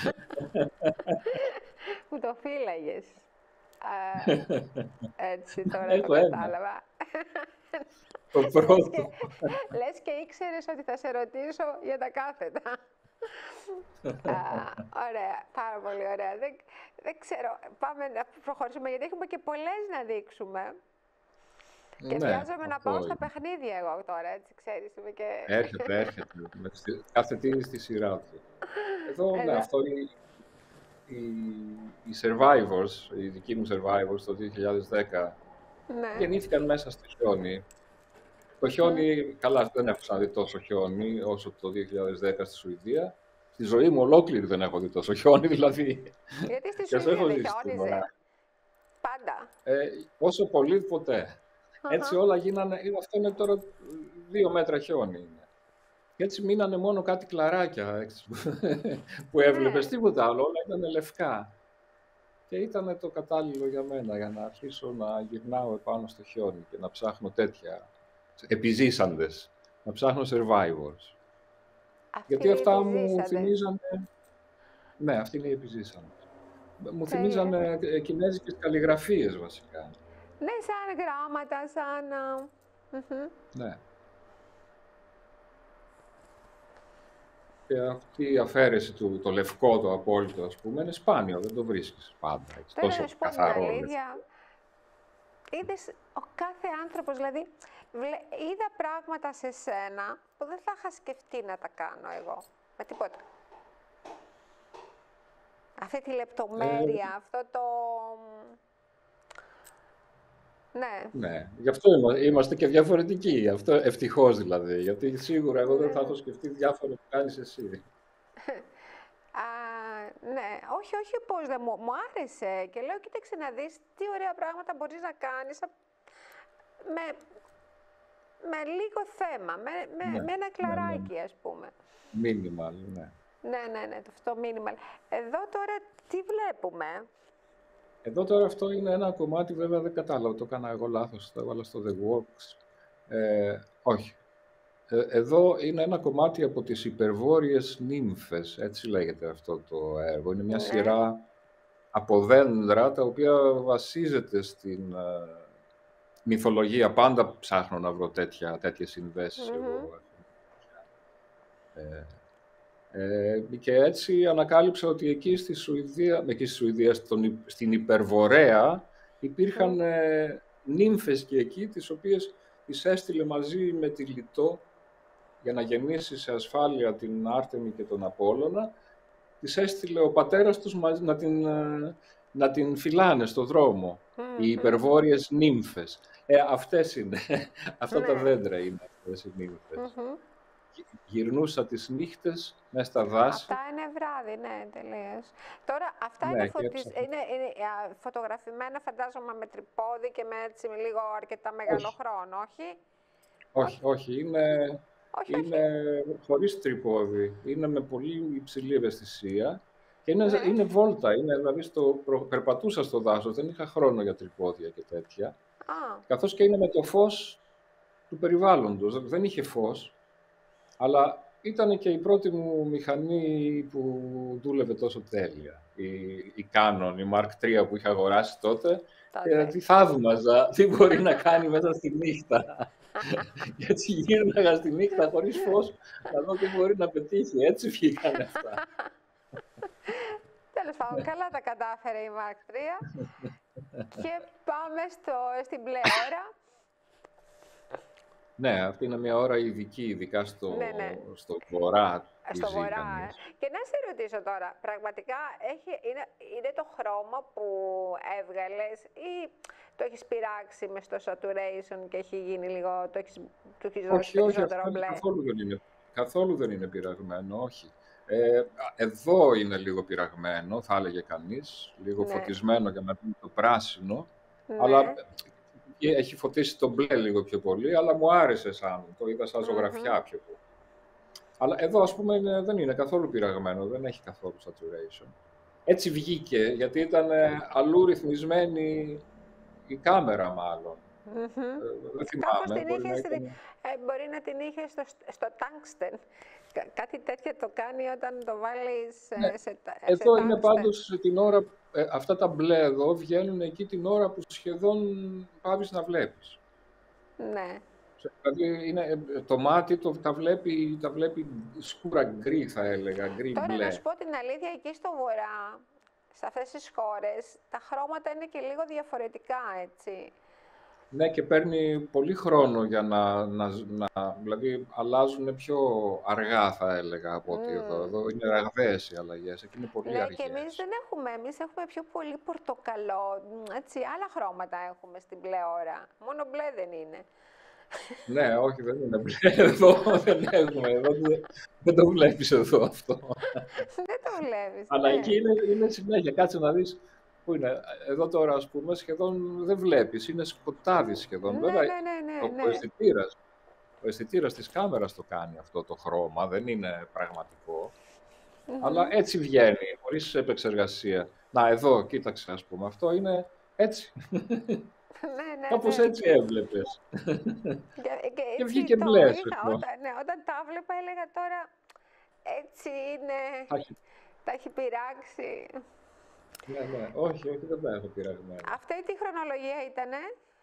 Που το φύλαγες. Α, έτσι τώρα Έχω το ένα. κατάλαβα. Το Λες πρώτο. και, λες και ήξερες ότι θα σε ρωτήσω για τα κάθετα. Α, ωραία, πάρα πολύ ωραία. Δεν, δεν ξέρω, πάμε να προχωρήσουμε γιατί έχουμε και πολλές να δείξουμε. Και Ναι, βιάζομαι να αυτό πάω στα είναι. παιχνίδια εγώ τώρα, έτσι ξέρεις. Είμαι και... Έρχεται, έρχεται. Κάθε τι στη σειρά του. Εδώ, ναι, Εδώ. αυτό είναι οι, οι survivors, οι δικοί μου survivors το δύο χιλιάδες δέκα, Ναι. γεννήθηκαν μέσα στο χιόνι. Το χιόνι, καλά, δεν έχω ξαναδεί τόσο χιόνι όσο το δύο χιλιάδες δέκα στη Σουηδία. Στη ζωή μου ολόκληρη δεν έχω δει τόσο χιόνι, δηλαδή. Γιατί στη Και αυτό Σουηδία έχω δεν ζήσει στην χιόνιζε. ώρα. Πάντα. Ε, όσο πολύ ποτέ. Έτσι Αχα. όλα γίνανε, είναι- αυτό είναι τώρα δύο μέτρα χιόνι. Είναι. Και έτσι μείνανε μόνο κάτι κλαράκια έτσι, που έβλεπες, τίποτα άλλο, όλα ήταν λευκά. Και ήταν το κατάλληλο για μένα, για να αρχίσω να γυρνάω επάνω στο χιόνι και να ψάχνω τέτοια επιζήσαντες, να ψάχνω survivors. Αυτοί Γιατί οι αυτά μου επιζήσαντες. θυμίζανε... Ναι, αυτοί είναι οι επιζήσαντες. Μου Τέλεια. θυμίζανε ε, κινέζικες καλλιγραφίες, βασικά. Ναι, σαν γράμματα, σαν... α, μμμ. Ναι. Και αυτή η αφαίρεση του, το λευκό, το απόλυτο, ας πούμε, είναι σπάνιο, δεν το βρίσκεις πάντα. Έτσι, Τώρα τόσο να σου πω την καθαρό αλήθεια, λευκό. είδες ο κάθε άνθρωπος, δηλαδή, βλε, είδα πράγματα σε σένα που δεν θα είχα σκεφτεί να τα κάνω εγώ, με τίποτα. Αυτή τη λεπτομέρεια, Ε, αυτό το... Ναι. Ναι, γι' αυτό είμα- είμαστε και διαφορετικοί. Αυτό ευτυχώς δηλαδή. Γιατί σίγουρα εγώ δεν θα Ναι. έχω σκεφτεί διάφορα που κάνεις εσύ. Α, ναι, όχι, όχι πώς δεν μου, μου άρεσε και λέω κοίταξε να δεις τι ωραία πράγματα μπορείς να κάνεις α- με, με λίγο θέμα, με, με, Ναι, με ένα ναι, ναι. κλαράκι ας πούμε. Minimal, ναι. Ναι, ναι, ναι, το αυτό minimal. Εδώ τώρα τι βλέπουμε. Εδώ τώρα αυτό είναι ένα κομμάτι, βέβαια δεν κατάλαβα, το έκανα εγώ λάθος, το έβαλα στο The Works. Ε, όχι. Ε, εδώ είναι ένα κομμάτι από τις υπερβόρειες νύμφες, έτσι λέγεται αυτό το έργο. Είναι μια Ναι. σειρά από δέντρα, τα οποία βασίζεται στην ε, μυθολογία. Πάντα ψάχνω να βρω τέτοια, τέτοιες συνδέσεις Μμμ. εγώ. Ε, ε, και έτσι ανακάλυψα ότι εκεί στη Σουηδία, εκεί στη Σουηδία στον, Υ- στην Υπερβορέα, υπήρχαν ε, νύμφες και εκεί, τις οποίες τις έστειλε μαζί με τη Λιτό για να γεννήσει σε ασφάλεια την Άρτεμη και τον Απόλλωνα. Τις έστειλε ο πατέρας τους μαζί, να την, ε, να την φυλάνε στο δρόμο. Οι Μμμ. υπερβόρειες νύμφες. Ε, αυτές είναι. Αυτά τα Ναι. δέντρα είναι αυτές οι νύμφες. Μμμ. Γυ- Γυρνούσα τις νύχτες μέσα στα δάση. Αυτά είναι βράδυ, ναι, τελείως. Τώρα, αυτά είναι, Ναι, και φωτισ... έψαχνα. είναι, είναι α, φωτογραφημένα, φαντάζομαι, με τρυπόδι και με έτσι με λίγο αρκετά μεγάλο Όχι, χρόνο, όχι? όχι, όχι. Είναι, Όχι, όχι. είναι χωρίς τρυπόδι. Είναι με πολύ υψηλή ευαισθησία. Και είναι, Ναι. είναι βόλτα. Είναι, δηλαδή, στο, προ- περπατούσα στο δάσος. Δεν είχα χρόνο για τρυπόδια και τέτοια. Α, Καθώς και είναι με το φως του περιβάλλοντος. Δεν είχε φως, αλλά ήταν και η πρώτη μου μηχανή που δούλευε τόσο τέλεια. Η, η Canon, η Mark τρία που είχα αγοράσει τότε. Και τότε. τι θαύμαζα, τι μπορεί να κάνει μέσα στη νύχτα. Και έτσι γύρναγα στη νύχτα χωρίς φως, να δω τι μπορεί να πετύχει. Έτσι βγήκαν αυτά. Τέλος πάντων, καλά τα κατάφερε η Mark τρία. Και πάμε στο, στην μπλε ώρα. Ναι, αυτή είναι μια ώρα ειδική, ειδικά στο, Ναι, ναι. στο βορρά τη Στο ζει βορρά, ε. κανείς. Και να σε ρωτήσω τώρα, πραγματικά έχει, είναι, είναι το χρώμα που έβγαλες ή το έχεις πειράξει με στο saturation και έχει γίνει λίγο, το έχεις, του έχεις δώσει Όχι, όχι, περισσότερο αυτό είναι- μπλε. καθόλου δεν είναι, καθόλου δεν είναι πειραγμένο, όχι. Ε, α, εδώ είναι λίγο πειραγμένο, θα έλεγε κανείς, λίγο Ναι. φωτισμένο για να δει το πράσινο, Ναι. αλλά ε, έχει φωτίσει το μπλε λίγο πιο πολύ, αλλά μου άρεσε σαν, το είδα σαν ζωγραφιά πιο πολύ. Αλλά εδώ, ας πούμε, είναι, δεν είναι καθόλου πειραγμένο, δεν έχει καθόλου saturation. Έτσι βγήκε, γιατί ήταν ε, αλλού ρυθμισμένη η κάμερα, μάλλον. Μμμ. Ε, δεν Κάπως θυμάμαι, την μπορεί να είχες, ήταν... ε, μπορεί να την είχε στο, στο tungsten. Κα- Κάτι τέτοιο το κάνει όταν το βάλεις ε, Ναι. σε, τα- σε Εδώ είναι tungsten. πάντως την ώρα, ε, αυτά τα μπλε εδώ βγαίνουν εκεί την ώρα που σχεδόν πάβεις να βλέπεις. Ναι. Δηλαδή είναι, ε, το μάτι το, τα, βλέπει, τα βλέπει σκούρα γκρι, θα έλεγα, γκρι Τώρα μπλε. να σου πω την αλήθεια, εκεί στο βορρά, σε αυτές τις χώρες, τα χρώματα είναι και λίγο διαφορετικά, έτσι. Ναι, και παίρνει πολύ χρόνο για να, να, να δηλαδή αλλάζουν πιο αργά, θα έλεγα, από ότι εδώ. Εδώ είναι ραγδαίες οι αλλαγές, εκεί είναι πολύ Ναι, αργές. και εμείς δεν έχουμε, εμείς έχουμε πιο πολύ πορτοκαλό, μ, έτσι, άλλα χρώματα έχουμε στην μπλε ώρα. Μόνο μπλε δεν είναι. Ναι, όχι, δεν είναι μπλε. Εδώ δεν έχουμε. Εδώ δεν, δεν το βλέπεις εδώ αυτό. Δεν το βλέπεις, Αλλά ναι. εκεί είναι, είναι συνέχεια. Κάτσε να δεις πού είναι. Εδώ τώρα, ας πούμε, σχεδόν δεν βλέπεις. Είναι σκοτάδι σχεδόν. Ναι, Βέβαια, ναι, ναι, ναι, ο, ο ναι. αισθητήρας, ο αισθητήρας της κάμερας το κάνει αυτό το χρώμα. Δεν είναι πραγματικό. Αλλά έτσι βγαίνει, χωρίς επεξεργασία. Να, εδώ, κοίταξε, ας πούμε. Αυτό είναι έτσι. Ναι, ναι, Κάπως ναι. έτσι έβλεπες. Και, και Και έτσι βγήκε το μπλε, είχα, σου πω. όταν, ναι, όταν τα βλέπα έλεγα τώρα, έτσι είναι, Θα έχει- τα έχει πειράξει. Ναι, ναι. Όχι, όχι, δεν τα έχω πειραγμένα. Αυτή τι χρονολογία ήτανε?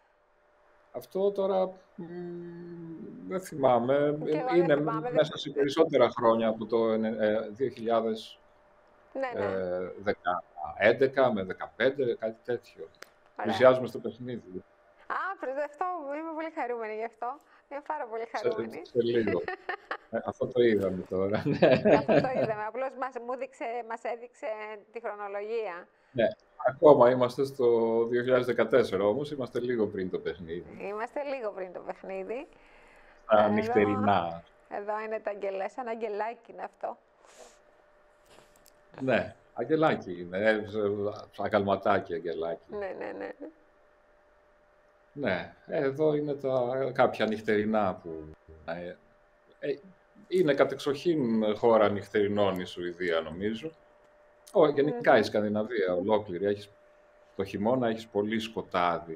Αυτό τώρα μ, δεν θυμάμαι. Και εγώ δεν Είναι θυμάμαι, δεν- μέσα σε περισσότερα χρόνια από το ε, δύο χιλιάδες Ναι, ναι. έντεκα με δεκαπέντε, κάτι τέτοιο. Ωραία. Πλησιάζουμε στο παιχνίδι. Α, προς αυτό είμαι πολύ χαρούμενη γι' αυτό. Είμαι πάρα πολύ Σε, χαρούμενη. σε λίγο. Ε, αυτό το είδαμε τώρα, ναι. Και αυτό το είδαμε. Απλώς μας, μου δείξε, μας έδειξε τη χρονολογία. Ναι, ακόμα είμαστε στο δύο χιλιάδες δεκατέσσερα όμως, είμαστε λίγο πριν το παιχνίδι. Είμαστε λίγο πριν το παιχνίδι. Στα Εδώ, νυχτερινά. εδώ είναι τα αγγελά, σαν αγγελάκι είναι αυτό. Ναι, αγγελάκι είναι, ε, σαν καλματάκι αγγελάκι. Ναι, ναι, ναι. Ναι, εδώ είναι τα κάποια νυχτερινά που... Ε, ε, είναι κατεξοχήν χώρα νυχτερινών η Σουηδία, νομίζω. Ω, γενικά η Σκανδιναβία ολόκληρη. Έχεις, το χειμώνα έχεις πολύ σκοτάδι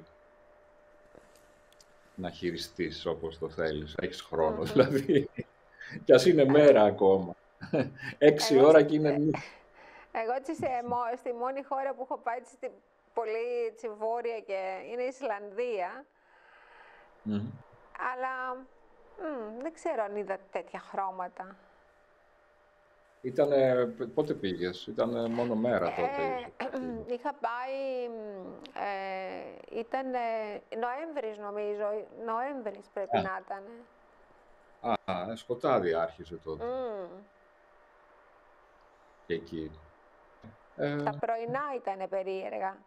να χειριστείς όπως το θέλεις. Έχεις χρόνο, δηλαδή. Κι ας είναι μέρα ακόμα. Έξι ώρα και είναι νύχτα. Εγώ έτσι, στη μόνη χώρα που έχω πάει στην πολύ έτσι, βόρεια και είναι η Ισλανδία. Mm. Αλλά μ, δεν ξέρω αν είδα τέτοια χρώματα. Ήτανε, πότε πήγες, ήτανε μόνο μέρα τότε. Ε, είχα πάει, ε, ήταν Νοέμβρης νομίζω, Νοέμβρης πρέπει Α. να ήταν. Α, σκοτάδι άρχισε τότε. Mm. Και εκεί. Τα πρωινά ήταν περίεργα.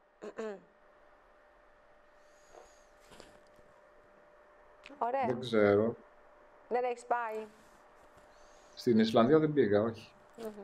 Ωραία. Δεν ξέρω. Δεν έχεις πάει? Στην Ισλανδία δεν πήγα, όχι. Mm-hmm.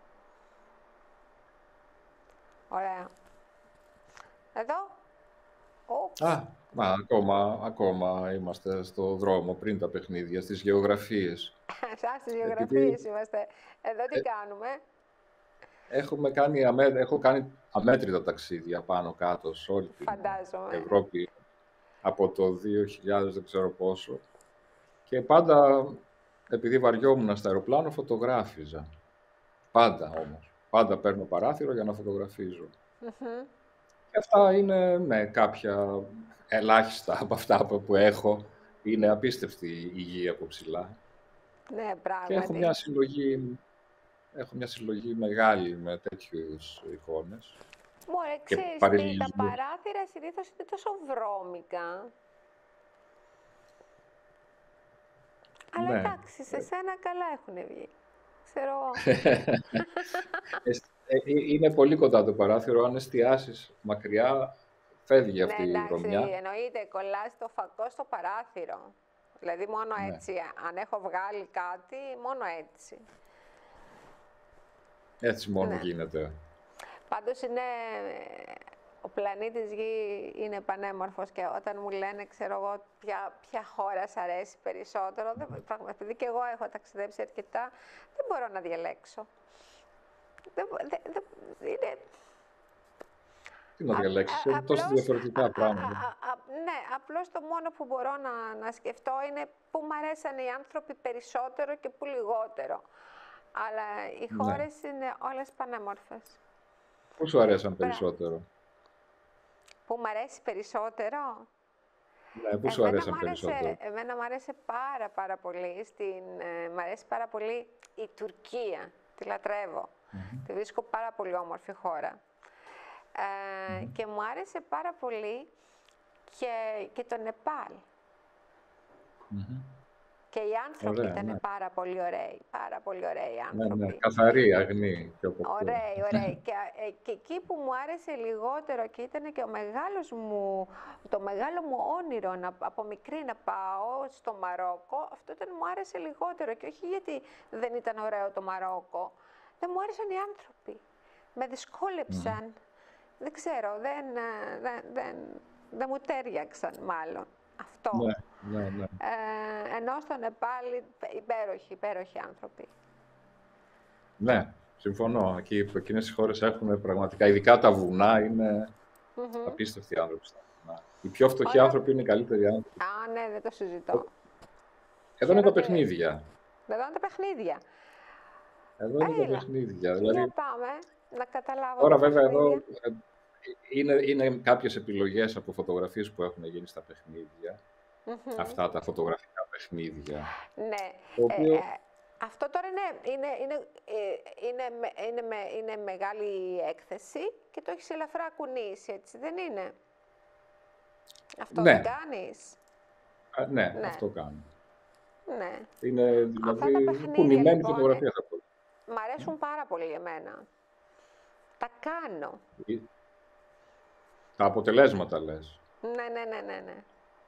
Ωραία. Εδώ. Oops. Α, μα, ακόμα, ακόμα είμαστε στο δρόμο πριν τα παιχνίδια, στις γεωγραφίες. Σαν στις γεωγραφίες Επειδή... είμαστε. Εδώ τι ε... κάνουμε? Έχουμε κάνει, αμέ... Έχω κάνει αμέτρητα ταξίδια πάνω κάτω σε όλη την Φαντάζομαι. Ευρώπη από το δύο χιλιάδες δεν ξέρω πόσο. Και πάντα, επειδή βαριόμουν στο αεροπλάνο, φωτογράφιζα. Πάντα όμως. Πάντα παίρνω παράθυρο για να φωτογραφίζω. Mm-hmm. Και αυτά είναι, ναι, κάποια ελάχιστα από αυτά που έχω. Είναι απίστευτη η γη από ψηλά. Ναι, πράγματι. Και έχω μια συλλογή, έχω μια συλλογή μεγάλη με τέτοιου είδους εικόνες. Μωρέ, ξέρεις, τα παράθυρα συνήθως είναι τόσο βρώμικα. Αλλά ναι. εντάξει, σε σένα καλά έχουν βγει. Ξέρω. Είναι πολύ κοντά το παράθυρο. Αν εστιάσεις μακριά, φεύγει αυτή ναι, η βρωμιά. Ναι, εννοείται. Κολλάς το φακό στο παράθυρο. Δηλαδή, μόνο ναι. έτσι. Αν έχω βγάλει κάτι, μόνο έτσι. Έτσι μόνο ναι. γίνεται. Πάντως, είναι... ο πλανήτης Γη είναι πανέμορφος και όταν μου λένε, ξέρω εγώ, ποια, ποια χώρα σ' αρέσει περισσότερο, δεν, επειδή και εγώ έχω ταξιδέψει αρκετά, δεν μπορώ να διαλέξω. Δεν, δεν, δεν, είναι... Τι να διαλέξεις, είναι τόσο διαφορετικά πράγματα. Α, α, α, ναι, απλώς το μόνο που μπορώ να, να σκεφτώ είναι πού μ' αρέσαν οι άνθρωποι περισσότερο και πού λιγότερο. Αλλά οι χώρες ναι. είναι όλες πανέμορφες. Πού σου αρέσαν περισσότερο? Πού μ' αρέσει περισσότερο? Ναι, πού σου αρέσαν περισσότερο? Εμένα μ' άρεσε πάρα πάρα πολύ, στην, ε, μ' αρέσει πάρα πολύ η Τουρκία, τη λατρεύω. Mm-hmm. Τη βρίσκω πάρα πολύ όμορφη χώρα. Ε, mm-hmm. Και μου άρεσε πάρα πολύ και, και το Νεπάλ. Mm-hmm. Και οι άνθρωποι ωραία, ήταν ναι. πάρα πολύ ωραίοι, πάρα πολύ ωραίοι άνθρωποι. Ναι, ναι, καθαροί, αγνοί. Ωραίοι, ωραίοι. και, και εκεί που μου άρεσε λιγότερο και ήταν και ο μεγάλος μου, το μεγάλο μου όνειρο να, από μικρή να πάω στο Μαρόκο, αυτό ήταν, μου άρεσε λιγότερο και όχι γιατί δεν ήταν ωραίο το Μαρόκο, δεν μου άρεσαν οι άνθρωποι. Με δυσκόλεψαν. Mm. Δεν ξέρω, δεν, δεν, δεν, δεν μου τέριαξαν μάλλον. Αυτό. Ναι, ναι, ναι. Ε, ενώ στο Νεπάλ υπέροχοι, υπέροχοι άνθρωποι. Ναι, συμφωνώ. Εκεί, εκείνες οι χώρες έχουν πραγματικά, ειδικά τα βουνά, είναι mm-hmm. απίστευτοι άνθρωποι στα βουνά. Οι πιο φτωχοί Ωραία. άνθρωποι είναι οι καλύτεροι άνθρωποι. Α, ναι, δεν το συζητώ. Εδώ είναι τα παιχνίδια. Εδώ είναι τα παιχνίδια. Εδώ είναι Έλα. τα παιχνίδια. Δηλαδή... Για πάμε, να καταλάβω. Τώρα βέβαια εδώ είναι, είναι κάποιες επιλογές από φωτογραφίες που έχουν γίνει στα παιχνίδια. Mm-hmm. Αυτά τα φωτογραφικά παιχνίδια. Ναι. Το οποίο... ε, ε, αυτό τώρα είναι, είναι, είναι, είναι, είναι, είναι, είναι μεγάλη έκθεση και το έχεις ελαφρά κουνήσει, έτσι δεν είναι? Αυτό ναι. δεν κάνεις? Α, ναι, ναι, αυτό κάνω. Ναι. Είναι Αυτά τα δηλαδή παιχνίδια, κουνημένη λοιπόν, φωτογραφία θα πω. μ' αρέσουν πάρα πολύ εμένα. Τα κάνω. Τα αποτελέσματα λες. Ναι, ναι, ναι, ναι, ναι.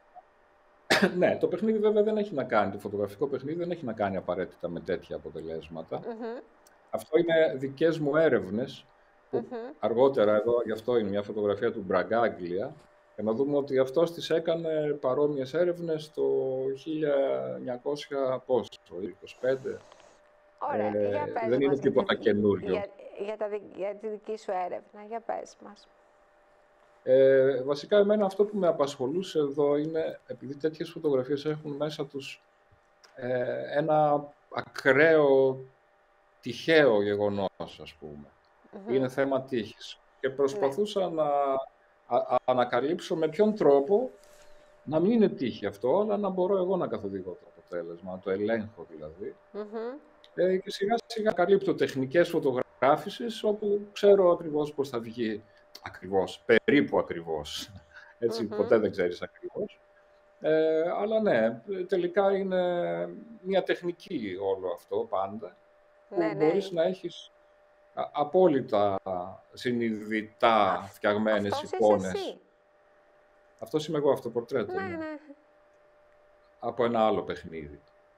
Ναι, το παιχνίδι βέβαια δεν έχει να κάνει, το φωτογραφικό παιχνίδι δεν έχει να κάνει απαραίτητα με τέτοια αποτελέσματα. Mm-hmm. Αυτό είναι δικές μου έρευνες, που Mm-hmm. αργότερα εδώ, γι' αυτό είναι μια φωτογραφία του Μπραγκάγκλια, για να δούμε ότι αυτός τις έκανε παρόμοιες έρευνες το χίλια εννιακόσια είκοσι πέντε. Ωραία, Ε, για πες δεν είναι μας για τη, τίποτα καινούριο. για, για, τα, για τη δική σου έρευνα, για πες μας. Ε, βασικά, εμένα αυτό που με απασχολούσε εδώ είναι, επειδή τέτοιες φωτογραφίες έχουν μέσα τους ε, ένα ακραίο, τυχαίο γεγονός, ας πούμε. Mm-hmm. Είναι θέμα τύχης. Και προσπαθούσα Ναι. να α, α, ανακαλύψω με ποιον τρόπο να μην είναι τύχη αυτό, αλλά να μπορώ εγώ να καθοδηγώ το αποτέλεσμα, να το ελέγχω δηλαδή. Mm-hmm. Ε, και σιγά σιγά καλύπτω τεχνικές φωτογράφησης, όπου ξέρω ακριβώς πώς θα βγει. Ακριβώς, περίπου ακριβώς. Έτσι, Mm-hmm. ποτέ δεν ξέρεις ακριβώς. Ε, αλλά ναι, τελικά είναι μια τεχνική όλο αυτό πάντα, που Ναι, μπορείς ναι. να έχεις α, απόλυτα συνειδητά Α, φτιαγμένες αυτός εικόνες. είσαι εσύ. Αυτός είμαι εγώ, αυτοπορτρέτο, Ναι, ναι. ναι. Από ένα άλλο παιχνίδι.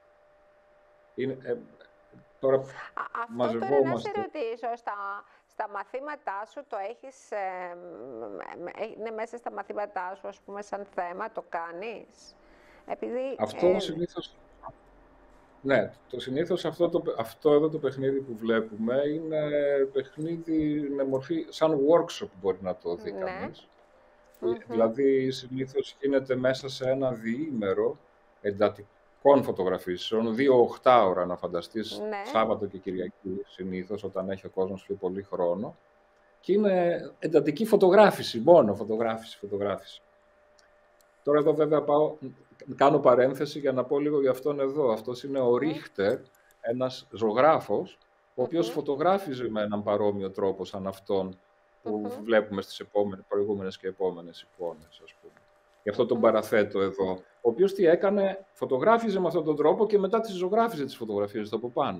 Είναι, ε, τώρα Α, αυτό μαζευόμαστε. τώρα να σε ρωτήσω, στα, στα μαθήματά σου το έχεις, ε, είναι μέσα στα μαθήματά σου, ας πούμε, σαν θέμα, το κάνεις? Επειδή, Αυτό ε, συνήθως, ναι, το συνήθως αυτό, το, αυτό εδώ το παιχνίδι που βλέπουμε είναι παιχνίδι με μορφή, σαν workshop μπορεί να το δει ναι. κανείς. Mm-hmm. Δηλαδή, συνήθως γίνεται μέσα σε ένα διήμερο εντατικών φωτογραφίσεων, δύο οχτάωρα να φανταστείς, Ναι. Σάββατο και Κυριακή συνήθως, όταν έχει ο κόσμος πιο πολύ χρόνο. Και είναι εντατική φωτογράφηση, μόνο φωτογράφηση, φωτογράφηση. Τώρα εδώ βέβαια πάω, κάνω παρένθεση για να πω λίγο για αυτόν εδώ. Αυτός είναι ο Ρίχτερ, ένας ζωγράφος, ο οποίος Mm-hmm. φωτογράφιζε με έναν παρόμοιο τρόπο σαν αυτόν που Mm-hmm. βλέπουμε στις επόμενες, προηγούμενες και επόμενες εικόνες, ας πούμε. Γι' αυτό τον Mm-hmm. παραθέτω εδώ. Ο οποίος τι έκανε, φωτογράφιζε με αυτόν τον τρόπο και μετά τις ζωγράφιζε τις φωτογραφίες του από πάνω.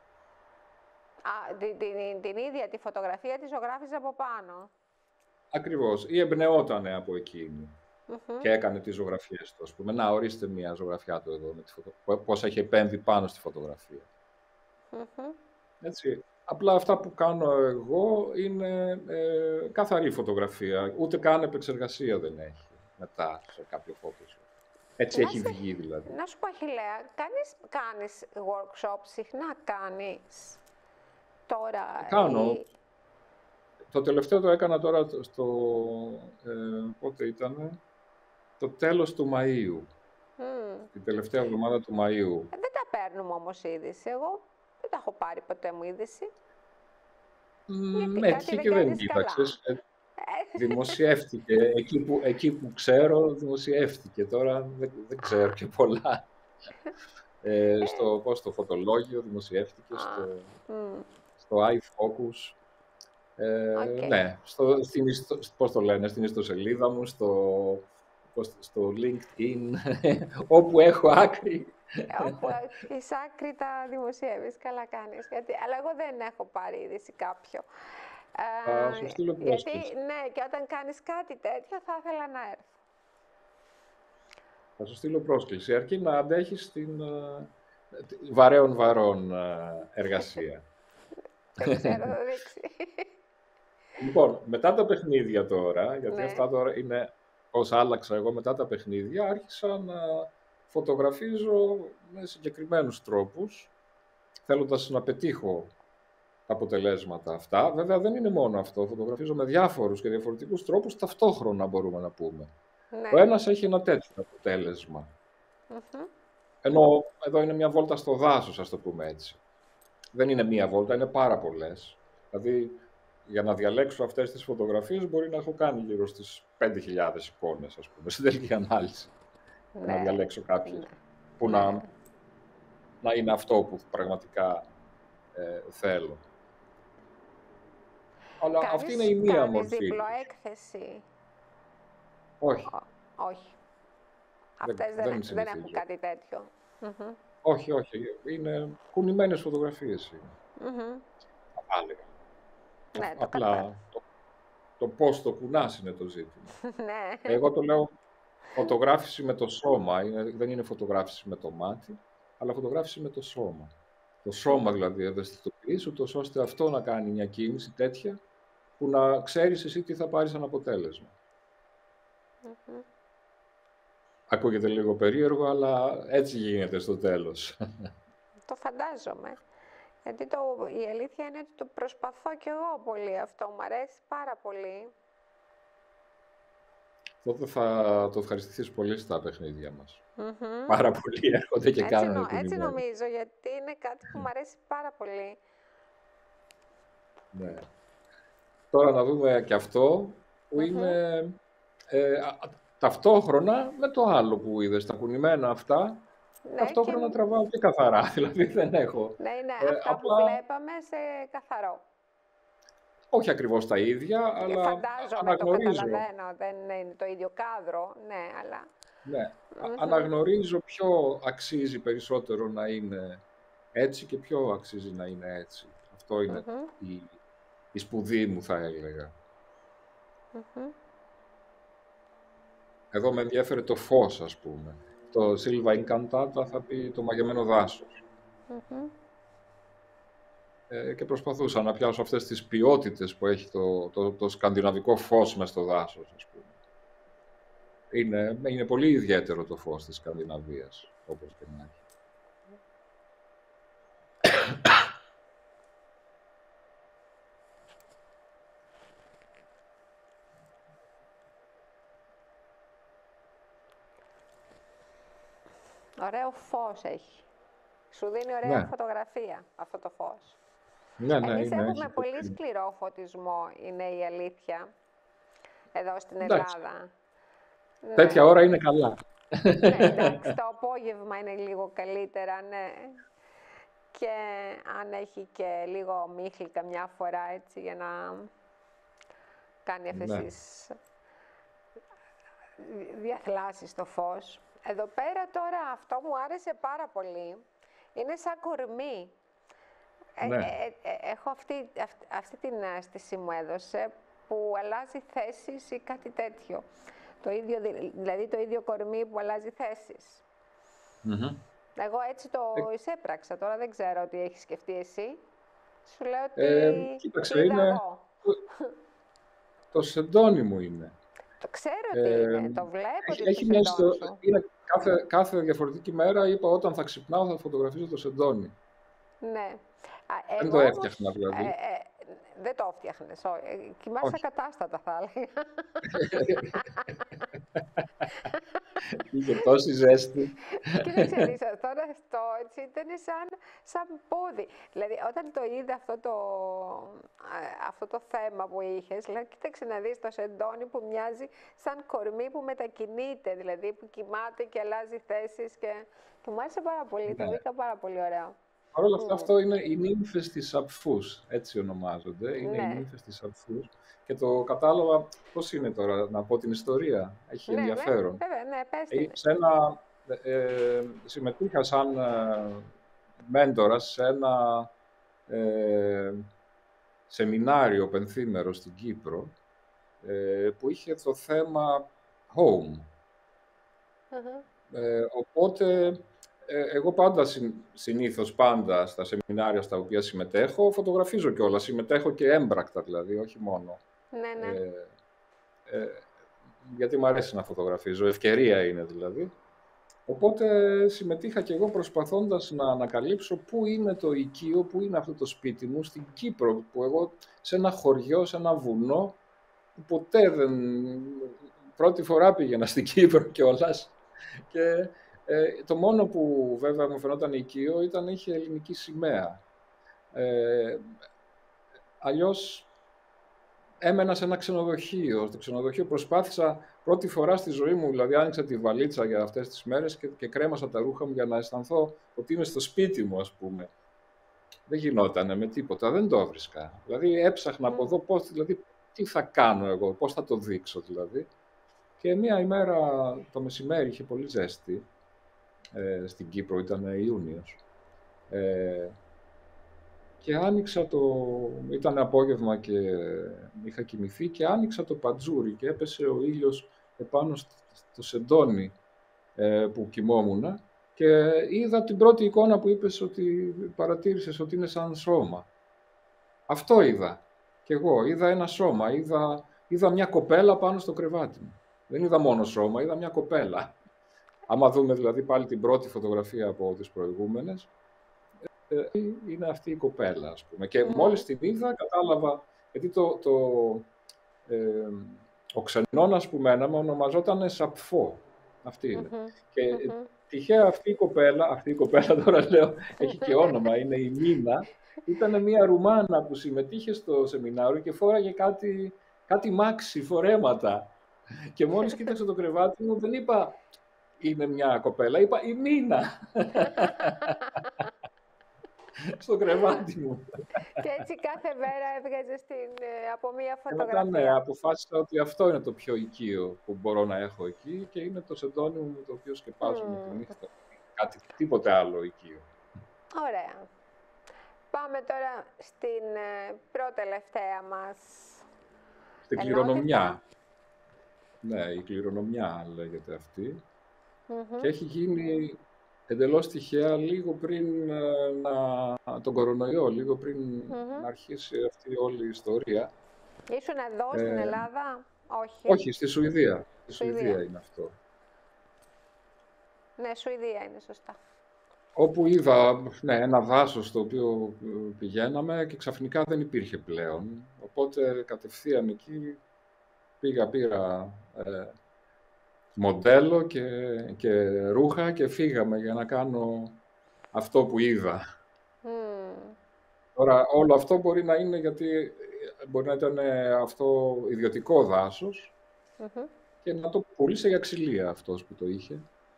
Α, την, την, την ίδια τη φωτογραφία τη ζωγράφιζε από πάνω. Ακριβώς. Ή εμπνεότανε από εκείνη. Mm-hmm. Και έκανε τις ζωγραφιές του, ας πούμε. Να, ορίστε μια ζωγραφιά του εδώ, με τη φωτο... πώς έχει επέμβει πάνω στη φωτογραφία. Mm-hmm. Έτσι. Απλά αυτά που κάνω εγώ είναι ε, καθαρή φωτογραφία. Ούτε καν επεξεργασία δεν έχει μετά σε κάποιο Photoshop. Έτσι Να έχει σε... βγει δηλαδή. Να σου πω, Αχιλλέα, κάνεις, κάνεις workshop, συχνά κάνεις τώρα? Κάνω. Ή... Το τελευταίο το έκανα τώρα στο... Ε, πότε ήτανε? Το τέλος του Μαΐου. Mm. Την τελευταία εβδομάδα του Μαΐου. Ε, δεν τα παίρνουμε όμως είδηση. Εγώ δεν τα έχω πάρει ποτέ μου είδηση. Mm, έτυχε και δεν κοίταξες. Ε, δημοσιεύτηκε. Εκεί που, εκεί που ξέρω, δημοσιεύτηκε. Τώρα δεν, δεν ξέρω και πολλά. Ε, στο, πώς, στο φωτολόγιο δημοσιεύτηκε, στο, mm. στο iFocus. Ε, Okay. Ναι, στο, στην, πώς το λένε, στην ιστοσελίδα μου, στο, στο LinkedIn, όπου έχω άκρη. Όπου έχεις άκρη τα δημοσιεύεις, καλά κάνεις. Γιατί, αλλά εγώ δεν έχω πάρει είδηση κάποιο. Θα σου στείλω πρόσκληση. Γιατί, ναι, και όταν κάνεις κάτι τέτοιο θα ήθελα να έρθω. Θα σου στείλω πρόσκληση, αρκεί να αντέχεις την uh, βαρέων βαρών uh, εργασία. Δεν ξέρω, θα δείξει. Λοιπόν, μετά τα παιχνίδια τώρα, γιατί ναι. αυτά τώρα είναι πώς άλλαξα εγώ μετά τα παιχνίδια, άρχισα να φωτογραφίζω με συγκεκριμένους τρόπους, θέλοντας να πετύχω τα αποτελέσματα αυτά. Βέβαια δεν είναι μόνο αυτό, φωτογραφίζω με διάφορους και διαφορετικούς τρόπους ταυτόχρονα, μπορούμε να πούμε. Ναι. Ο ένας έχει ένα τέτοιο αποτέλεσμα. Mm-hmm. Ενώ εδώ είναι μια βόλτα στο δάσος, ας το πούμε έτσι. Δεν είναι μία βόλτα, είναι πάρα πολλές. Δηλαδή, για να διαλέξω αυτές τις φωτογραφίες μπορεί να έχω κάνει γύρω στις πέντε χιλιάδες εικόνες, ας πούμε, στην τελική ανάλυση. Ναι. Να διαλέξω κάποιες ναι. που ναι. Να, να είναι αυτό που πραγματικά ε, θέλω. Αλλά κάνεις, αυτή είναι η μία κάνεις μορφή. Κάνεις διπλό έκθεση? Όχι. Ό, όχι. Αυτές δεν, δεν, δεν έχουν κάτι τέτοιο. Mm-hmm. Όχι, όχι. Είναι κουνημένες φωτογραφίες. Είναι. Mm-hmm. Θα έλεγα. Ναι, το Απλά κατά... το, το πώς το κουνάς είναι το ζήτημα. ναι. Εγώ το λέω φωτογράφηση με το σώμα. Είναι, δεν είναι φωτογράφηση με το μάτι, αλλά φωτογράφηση με το σώμα. Το σώμα δηλαδή ευαισθητοποιείς, ούτως ώστε αυτό να κάνει μια κίνηση τέτοια που να ξέρεις εσύ τι θα πάρεις σαν αποτέλεσμα. Mm-hmm. Ακούγεται λίγο περίεργο, αλλά έτσι γίνεται στο τέλος. Το φαντάζομαι. Γιατί το, η αλήθεια είναι ότι το προσπαθώ κι εγώ πολύ αυτό. Μου αρέσει πάρα πολύ. Τότε θα το ευχαριστηθείς πολύ στα παιχνίδια μας. Mm-hmm. Πάρα πολύ έρχονται και έτσι, κάνουν νο, κουνημένες. έτσι νομίζω, γιατί είναι κάτι που μου αρέσει πάρα πολύ. Ναι. Τώρα να δούμε και αυτό που Mm-hmm. είναι ε, α, ταυτόχρονα με το άλλο που είδες, τα κουνημένα αυτά. Ναι, ταυτόχρονα και... τραβάω και καθαρά, δηλαδή δεν έχω. Ναι, είναι Ε, αυτά απλά... που βλέπαμε σε καθαρό. Όχι ακριβώς τα ίδια, Και αλλά φαντάζομαι, αναγνωρίζω. το καταλαβαίνω, δεν είναι το ίδιο κάδρο, ναι, αλλά... Ναι, Mm-hmm. αναγνωρίζω ποιο αξίζει περισσότερο να είναι έτσι και ποιο αξίζει να είναι έτσι. Αυτό είναι Mm-hmm. η, η σπουδή μου, θα έλεγα. Mm-hmm. Εδώ με ενδιαφέρει το φως, ας πούμε. Το Silva Incantata θα πει το μαγεμένο δάσος. Mm-hmm. Ε, και προσπαθούσα να πιάσω αυτές τις ποιότητες που έχει το, το, το σκανδιναβικό φως μες στο δάσος, ας πούμε. Είναι, είναι πολύ ιδιαίτερο το φως της Σκανδιναβίας, όπως και να έχει. Ωραίο φως έχει. Σου δίνει ωραία Ναι. φωτογραφία αυτό το φως. Ναι, ναι, Εμείς είναι, έχουμε έχει πολύ πολύ. σκληρό φωτισμό, είναι η αλήθεια, εδώ στην Εντάξει. Ελλάδα. Τέτοια ναι. ώρα είναι καλά. Ναι, εντάξει, το απόγευμα είναι λίγο καλύτερα, ναι. Και αν έχει και λίγο μίχλη καμιά φορά, έτσι, για να κάνει αυτές Ναι. τις διαθλάσεις στο φως. Εδώ πέρα τώρα αυτό μου άρεσε πάρα πολύ. Είναι σαν κορμί. Ναι. Ε, ε, ε, έχω αυτή, αυτή, αυτή την αίσθηση μου έδωσε που αλλάζει θέσεις ή κάτι τέτοιο. Το ίδιο, δηλαδή το ίδιο κορμί που αλλάζει θέσεις. Mm-hmm. Εγώ έτσι το Ε... εισέπραξα. Τώρα δεν ξέρω τι έχεις σκεφτεί εσύ. Σου λέω ότι Ε, κοίταξε, είδα είναι... εγώ. Το σεντόνι μου είναι. Το ξέρω τι Ε, είναι, το βλέπω έχει, ότι έχει το μια σεντόνι ιστο... σου. είναι κάθε, κάθε διαφορετική μέρα είπα όταν θα ξυπνάω θα φωτογραφίζω το σεντόνι. Ναι. Α, δεν εγώ το όμως, έφτιαχνα δηλαδή. Ε, ε, δεν το έφτιαχνες. Ε, κοιμάσαι ακατάστατα θα έλεγα. Είχε τόση ζέστη. Κοίταξε, Ελίσσα, τώρα αυτό έτσι ήταν σαν, σαν πόδι. Δηλαδή, όταν το είδα αυτό το, αυτό το θέμα που είχες, λέω, κοίταξε να δεις το σεντόνι που μοιάζει σαν κορμί που μετακινείται, δηλαδή που κοιμάται και αλλάζει θέσεις και, και μου άρεσε πάρα πολύ, ναι. Το βρήκα πάρα πολύ ωραίο. Παρ' όλα αυτά, mm. αυτό είναι οι νύμφες της Απφούς, έτσι ονομάζονται. Είναι ναι. οι νύμφες της Απφούς. Και το κατάλαβα, πώς είναι τώρα, να πω την ιστορία. Έχει ναι, ενδιαφέρον. Ναι, βέβαια, ναι, πες ε, σε ένα, ε, συμμετείχα σαν ε, μέντορας σε ένα ε, σεμινάριο πενθήμερο στην Κύπρο, ε, που είχε το θέμα home. Uh-huh. Ε, οπότε... Εγώ πάντα, συνήθως πάντα στα σεμινάρια στα οποία συμμετέχω, φωτογραφίζω κιόλας. Συμμετέχω και έμπρακτα δηλαδή, όχι μόνο. Ναι, ναι. Ε, ε, γιατί μου αρέσει να φωτογραφίζω, ευκαιρία είναι δηλαδή. Οπότε συμμετείχα κι εγώ προσπαθώντας να ανακαλύψω πού είναι το οικείο, πού είναι αυτό το σπίτι μου, στην Κύπρο, που εγώ σε ένα χωριό, σε ένα βουνό, που ποτέ δεν... Πρώτη φορά πήγαινα στην Κύπρο κιόλας και... Ε, το μόνο που βέβαια μου φαινόταν οικείο ήταν είχε ελληνική σημαία. Ε, αλλιώς έμενα σε ένα ξενοδοχείο. Στο ξενοδοχείο προσπάθησα πρώτη φορά στη ζωή μου, δηλαδή άνοιξα τη βαλίτσα για αυτές τις μέρες και, και κρέμασα τα ρούχα μου για να αισθανθώ ότι είμαι στο σπίτι μου, ας πούμε. Δεν γινότανε με τίποτα, δεν το έβρισκα. Δηλαδή έψαχνα mm. από εδώ πώς, δηλαδή, τι θα κάνω εγώ, πώς θα το δείξω δηλαδή. Και μία ημέρα το μεσημέρι είχε πολύ ζέστη. ε, στην Κύπρο, ήταν Ιούνιος. Ε, και άνοιξα το... Ήταν απόγευμα και είχα κοιμηθεί και άνοιξα το παντζούρι και έπεσε ο ήλιος επάνω στο σεντόνι ε, που κοιμόμουν και είδα την πρώτη εικόνα που είπες ότι παρατήρησες ότι είναι σαν σώμα. Αυτό είδα. Και εγώ είδα ένα σώμα, είδα, είδα μια κοπέλα πάνω στο κρεβάτι μου. Δεν είδα μόνο σώμα, είδα μια κοπέλα. Άμα δούμε δηλαδή πάλι την πρώτη φωτογραφία από τις προηγούμενες, είναι αυτή η κοπέλα, ας πούμε. Και mm. μόλις την είδα, κατάλαβα, γιατί το, το, ε, ο ξενώνας που μέναμε ονομαζόταν Σαπφό. Αυτή είναι. Mm-hmm. Και mm-hmm. τυχαία αυτή η κοπέλα, αυτή η κοπέλα τώρα λέω, έχει και όνομα, είναι η Μίνα, ήταν μια Ρουμάνα που συμμετείχε στο σεμινάριο και φόραγε κάτι, κάτι μάξι, φορέματα. Και μόλις κοίταξα το κρεβάτι μου, δεν είπα είναι μια κοπέλα, είπα η Μίνα. Στο κρεβάτι μου. Και έτσι κάθε μέρα έβγαζες την, από μία φωτογραφία. Και μετά, ναι, αποφάσισα ότι αυτό είναι το πιο οικείο που μπορώ να έχω εκεί και είναι το σεντόνι μου το οποίο σκεπάζουμε mm. τη νύχτα. Κάτι, τίποτε άλλο οικείο. Ωραία. Πάμε τώρα στην ε, προτελευταία μας στην κληρονομιά. Ναι, η κληρονομιά λέγεται αυτή. Mm-hmm. Και έχει γίνει εντελώς τυχαία λίγο πριν να, τον κορονοϊό, λίγο πριν mm-hmm. να αρχίσει αυτή όλη η ιστορία. Ήσουν εδώ ε, στην Ελλάδα, όχι. Όχι, στη Σουηδία. Στη Σουηδία, Σουηδία είναι αυτό. Ναι, Σουηδία είναι σωστά. Όπου είδα ναι, ένα δάσος στο οποίο πηγαίναμε και ξαφνικά δεν υπήρχε πλέον. Οπότε κατευθείαν εκεί πήγα, πήρα ε, μοντέλο και, και ρούχα και φύγαμε για να κάνω αυτό που είδα. Mm. Τώρα όλο αυτό μπορεί να είναι γιατί μπορεί να ήταν αυτό ιδιωτικό δάσος mm-hmm. και να το πούλησε για ξυλία αυτός που το είχε.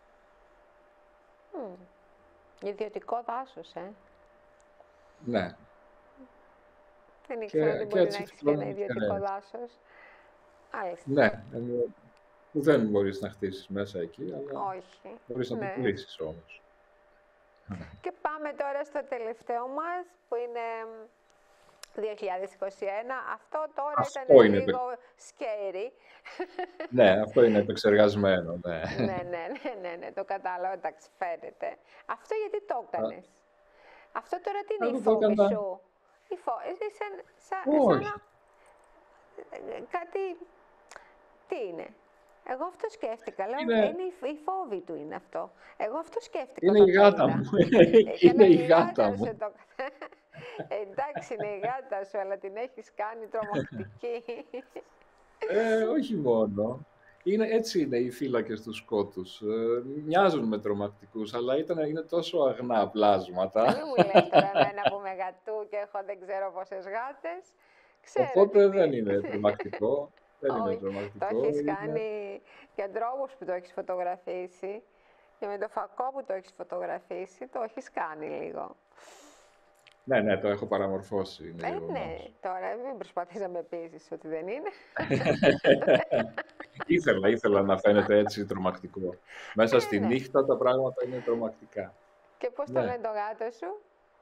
Mm. Ιδιωτικό δάσος, ε. Ναι. Δεν ήξερα ότι μπορεί να έχεις και ένα ιδιωτικό ναι. δάσος. Άλιστα. Ναι, που δεν μπορείς να χτίσεις μέσα εκεί, αλλά όχι. μπορείς να ναι. το πουλήσεις όμως. Και πάμε τώρα στο τελευταίο μας, που είναι δύο χιλιάδες είκοσι ένα. Αυτό τώρα αυτό ήταν είναι λίγο επε... scary. Ναι, αυτό είναι επεξεργασμένο. Ναι, ναι, ναι, ναι, ναι, ναι, το κατάλαβα, εντάξει, φαίνεται. Αυτό γιατί το έκανες? Α... Αυτό τώρα τι είναι η φόβη έκανα... σου? Η φό... σαν, σαν, σαν να... Κάτι... Τι είναι? Εγώ αυτό σκέφτηκα. Λέω, είναι... είναι η, η φόβη του είναι αυτό. Εγώ αυτό σκέφτηκα. Είναι η γάτα μου. Είναι η γάτα μου. Το... Εντάξει, είναι η γάτα σου, αλλά την έχεις κάνει τρομακτική. Ε, όχι μόνο. Είναι, έτσι είναι οι φύλακες του σκότους. Ε, μοιάζουν με τρομακτικούς, αλλά ήταν, είναι τόσο αγνά πλάσματα. Δεν μου λες τώρα εμένα που με γατού και έχω δεν ξέρω πόσες γάτες. Ξέρω οπότε δεν είναι τρομακτικό. Δεν όχι, είναι τρομακτικό. Το έχεις είναι... κάνει για τρόπους που το έχεις φωτογραφίσει και με το φακό που το έχεις φωτογραφίσει το έχεις κάνει λίγο. Ναι, ναι, το έχω παραμορφώσει. Είναι ε, ναι, τώρα μην προσπαθείς να με πείσεις ότι δεν είναι. ήθελα, ήθελα να φαίνεται έτσι τρομακτικό. Μέσα στη ναι. νύχτα τα πράγματα είναι τρομακτικά. Και πώς ναι. το λένε το γάτο σου?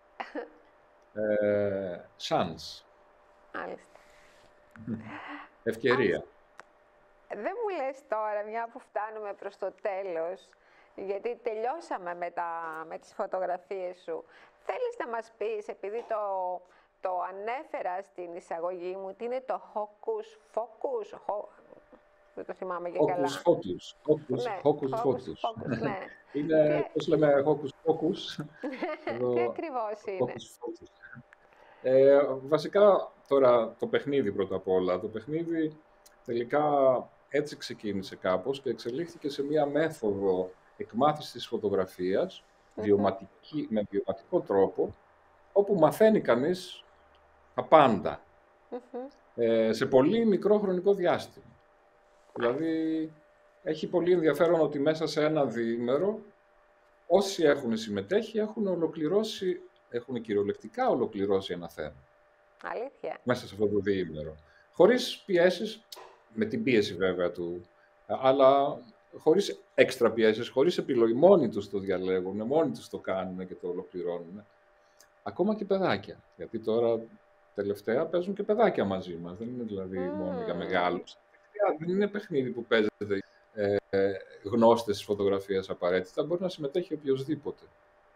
Ε, Σάνς. Μάλιστα. Ευκαιρία. Α, δεν μου λες τώρα, μια που φτάνουμε προς το τέλος, γιατί τελειώσαμε με, τα, με τις φωτογραφίες σου. Θέλεις να μας πεις, επειδή το, το ανέφερα στην εισαγωγή μου, τι είναι το hocus focus, ho, δεν το θυμάμαι και καλά. Hocus focus, hocus, ναι, hocus focus, focus. focus ναι. είναι, και... πώς λέμε, hocus focus. Τι ακριβώς είναι? Hocus focus. Ε, βασικά, τώρα το παιχνίδι πρώτα απ' όλα. Το παιχνίδι τελικά έτσι ξεκίνησε κάπως και εξελίχθηκε σε μία μέθοδο εκμάθησης της φωτογραφίας, mm-hmm. βιωματική, με βιωματικό τρόπο, όπου μαθαίνει κανείς τα πάντα, mm-hmm. ε, σε πολύ μικρό χρονικό διάστημα. Δηλαδή, έχει πολύ ενδιαφέρον ότι μέσα σε ένα διήμερο, όσοι έχουν συμμετέχει, έχουν ολοκληρώσει, έχουν κυριολεκτικά ολοκληρώσει ένα θέμα. Αλήθεια. Μέσα σε αυτό το διήμερο. Χωρίς πιέσεις, με την πίεση βέβαια του, αλλά χωρίς έξτρα πιέσεις, χωρίς επιλογή, μόνοι τους το διαλέγουν, μόνοι τους το κάνουν και το ολοκληρώνουν. Ακόμα και παιδάκια, γιατί τώρα τελευταία παίζουν και παιδάκια μαζί μας, δεν είναι δηλαδή mm. μόνο για μεγάλους. Δεν είναι παιχνίδι που παίζεται ε, γνώστες της φωτογραφίας απαραίτητα, μπορεί να συμμετέχει οποιοσδήποτε.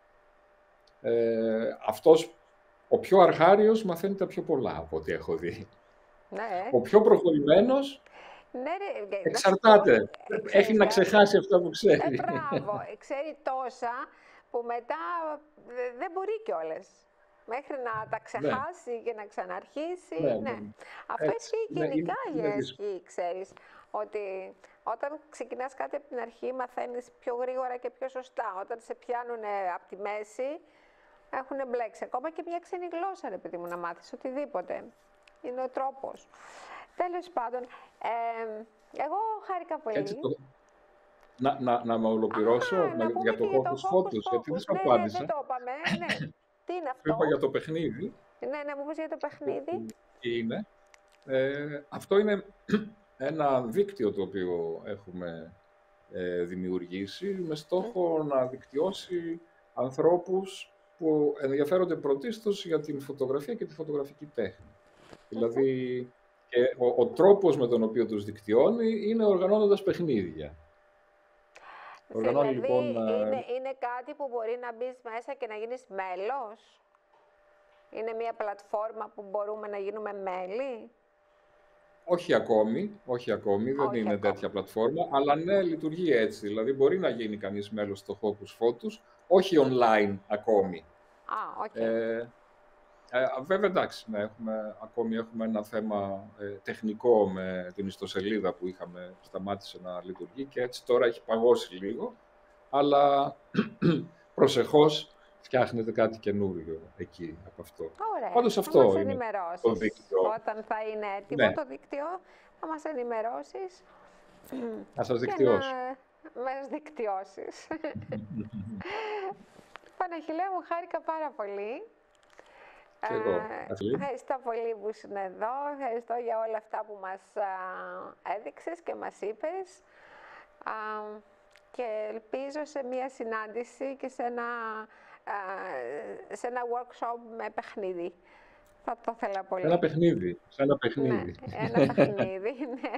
Ε, αυτός, ο πιο αρχάριος μαθαίνει τα πιο πολλά από ό,τι έχω δει. Ναι. Ο πιο προχωρημένος ναι, ρε, εξαρτάται. Ε, Έχει να ξεχάσει αυτά που ξέρει. Ε, μπράβο. Ξέρει τόσα που μετά δεν μπορεί κιόλας. Μέχρι να τα ξεχάσει ναι. και να ξαναρχίσει. Ναι, ναι. ναι. Αυτό ισχύει γενικά για ισχύ, ξέρεις. Ότι όταν ξεκινάς κάτι από την αρχή μαθαίνεις πιο γρήγορα και πιο σωστά. Όταν σε πιάνουν από τη μέση έχουν μπλέξει. Ακόμα και μια ξένη γλώσσα, ρε παιδί μου, να μάθεις οτιδήποτε. Είναι ο τρόπος. Τέλος πάντων, ε, εγώ χάρηκα πολύ. Έτσι το... Να, να, να με ολοκληρώσω Α, με, να για το Hocus Pocus, γιατί δεν σου ναι, απάντησα. Ναι, δεν το είπαμε, ναι. Τι είναι αυτό? Σου είπα για το παιχνίδι. Ναι, ναι, μου πεις για το παιχνίδι. Τι είναι. Ε, αυτό είναι ένα δίκτυο το οποίο έχουμε ε, δημιουργήσει με στόχο mm. να δικτυώσει ανθρώπους που ενδιαφέρονται πρωτίστως για την φωτογραφία και τη φωτογραφική τέχνη. Mm-hmm. Δηλαδή, και ο, ο τρόπος με τον οποίο τους δικτυώνει είναι οργανώνοντας παιχνίδια. Οργανώνει, δηλαδή, λοιπόν, είναι, είναι κάτι που μπορεί να μπεις μέσα και να γίνεις μέλος. Είναι μια πλατφόρμα που μπορούμε να γίνουμε μέλη. Όχι ακόμη, όχι ακόμη, δεν όχι είναι ακόμη. τέτοια πλατφόρμα, αλλά ναι, λειτουργεί έτσι. Δηλαδή, μπορεί να γίνει κανείς μέλος στο Hocus Pocus, όχι online ακόμη. Α, okay. ε, ε, βέβαια, εντάξει, ναι, έχουμε, ακόμη έχουμε ένα θέμα ε, τεχνικό με την ιστοσελίδα που είχαμε, σταμάτησε να λειτουργεί και έτσι τώρα έχει παγώσει λίγο, αλλά προσεχώς φτιάχνεται κάτι καινούριο εκεί από αυτό. Ωραία. Πάντως θα αυτό μας είναι ενημερώσεις. το δίκτυο. Όταν θα είναι έτοιμο ναι. το δίκτυο, θα μας ενημερώσεις. Θα σας δικτυώσω. Να μας δικτυώσεις. Παναγγελία μου, χάρηκα πάρα πολύ. Και εγώ. Ε, ευχαριστώ πολύ που ήσουν εδώ. Ευχαριστώ για όλα αυτά που μας α, έδειξες και μας είπες. Α, και ελπίζω σε μια συνάντηση και σε ένα, α, σε ένα workshop με παιχνίδι. Θα το ήθελα πολύ. Ένα παιχνίδι. Σε ένα παιχνίδι. Ναι, ένα παιχνίδι, ναι.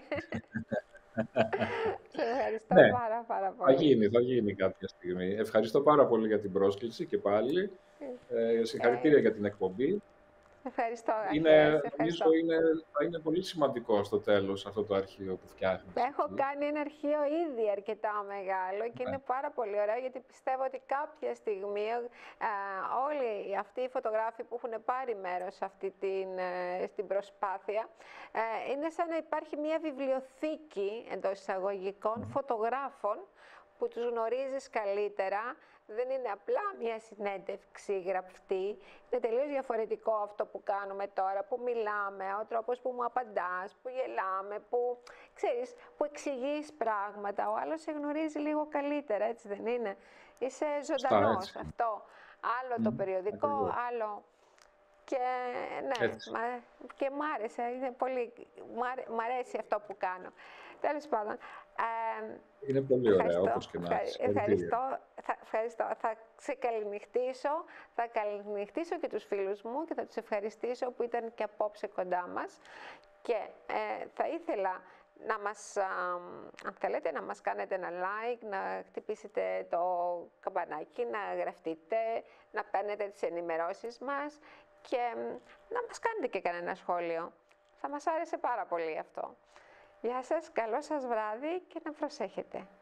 Σε ευχαριστώ ναι. πάρα, πάρα πολύ. Θα γίνει, θα γίνει κάποια στιγμή. Ευχαριστώ πάρα πολύ για την πρόσκληση και πάλι. Ε, συγχαρητήρια ε, για την εκπομπή. Ευχαριστώ. Είναι, ευχαριστώ. Νομίζω είναι, θα είναι πολύ σημαντικό στο τέλος αυτό το αρχείο που φτιάχνεις. Έχω εκεί. κάνει ένα αρχείο ήδη αρκετά μεγάλο και ναι. είναι πάρα πολύ ωραίο γιατί πιστεύω ότι κάποια στιγμή ε, όλοι αυτοί οι φωτογράφοι που έχουν πάρει μέρος σε αυτή την, ε, στην προσπάθεια ε, είναι σαν να υπάρχει μια βιβλιοθήκη εντός εισαγωγικών mm. φωτογράφων που τους γνωρίζεις καλύτερα. Δεν είναι απλά μια συνέντευξη γραπτή, είναι τελείως διαφορετικό αυτό που κάνουμε τώρα, που μιλάμε, ο τρόπος που μου απαντάς, που γελάμε, που, ξέρεις, που εξηγείς πράγματα. Ο άλλος σε γνωρίζει λίγο καλύτερα, έτσι δεν είναι? Είσαι ζωντανός, αυτό. Άλλο mm, το περιοδικό, ακριβώς. άλλο... Και ναι, μα, και μ' άρεσε, είναι πολύ, μ' αρέσει αυτό που κάνω. Τέλος πάντων. Ε, είναι πολύ ωραία, όπως και να είσαι. Ευχαριστώ, θα, ευχαριστώ. Θα σε καληνυχτήσω, θα καληνυχτήσω και τους φίλους μου και θα τους ευχαριστήσω που ήταν και απόψε κοντά μας. Και ε, θα ήθελα να μας, α, αν θέλετε, να μας κάνετε ένα like, να χτυπήσετε το καμπανάκι, να γραφτείτε, να παίρνετε τις ενημερώσεις μας και να μας κάνετε και κανένα σχόλιο. Θα μας άρεσε πάρα πολύ αυτό. Γεια σας, καλό σας βράδυ και να προσέχετε.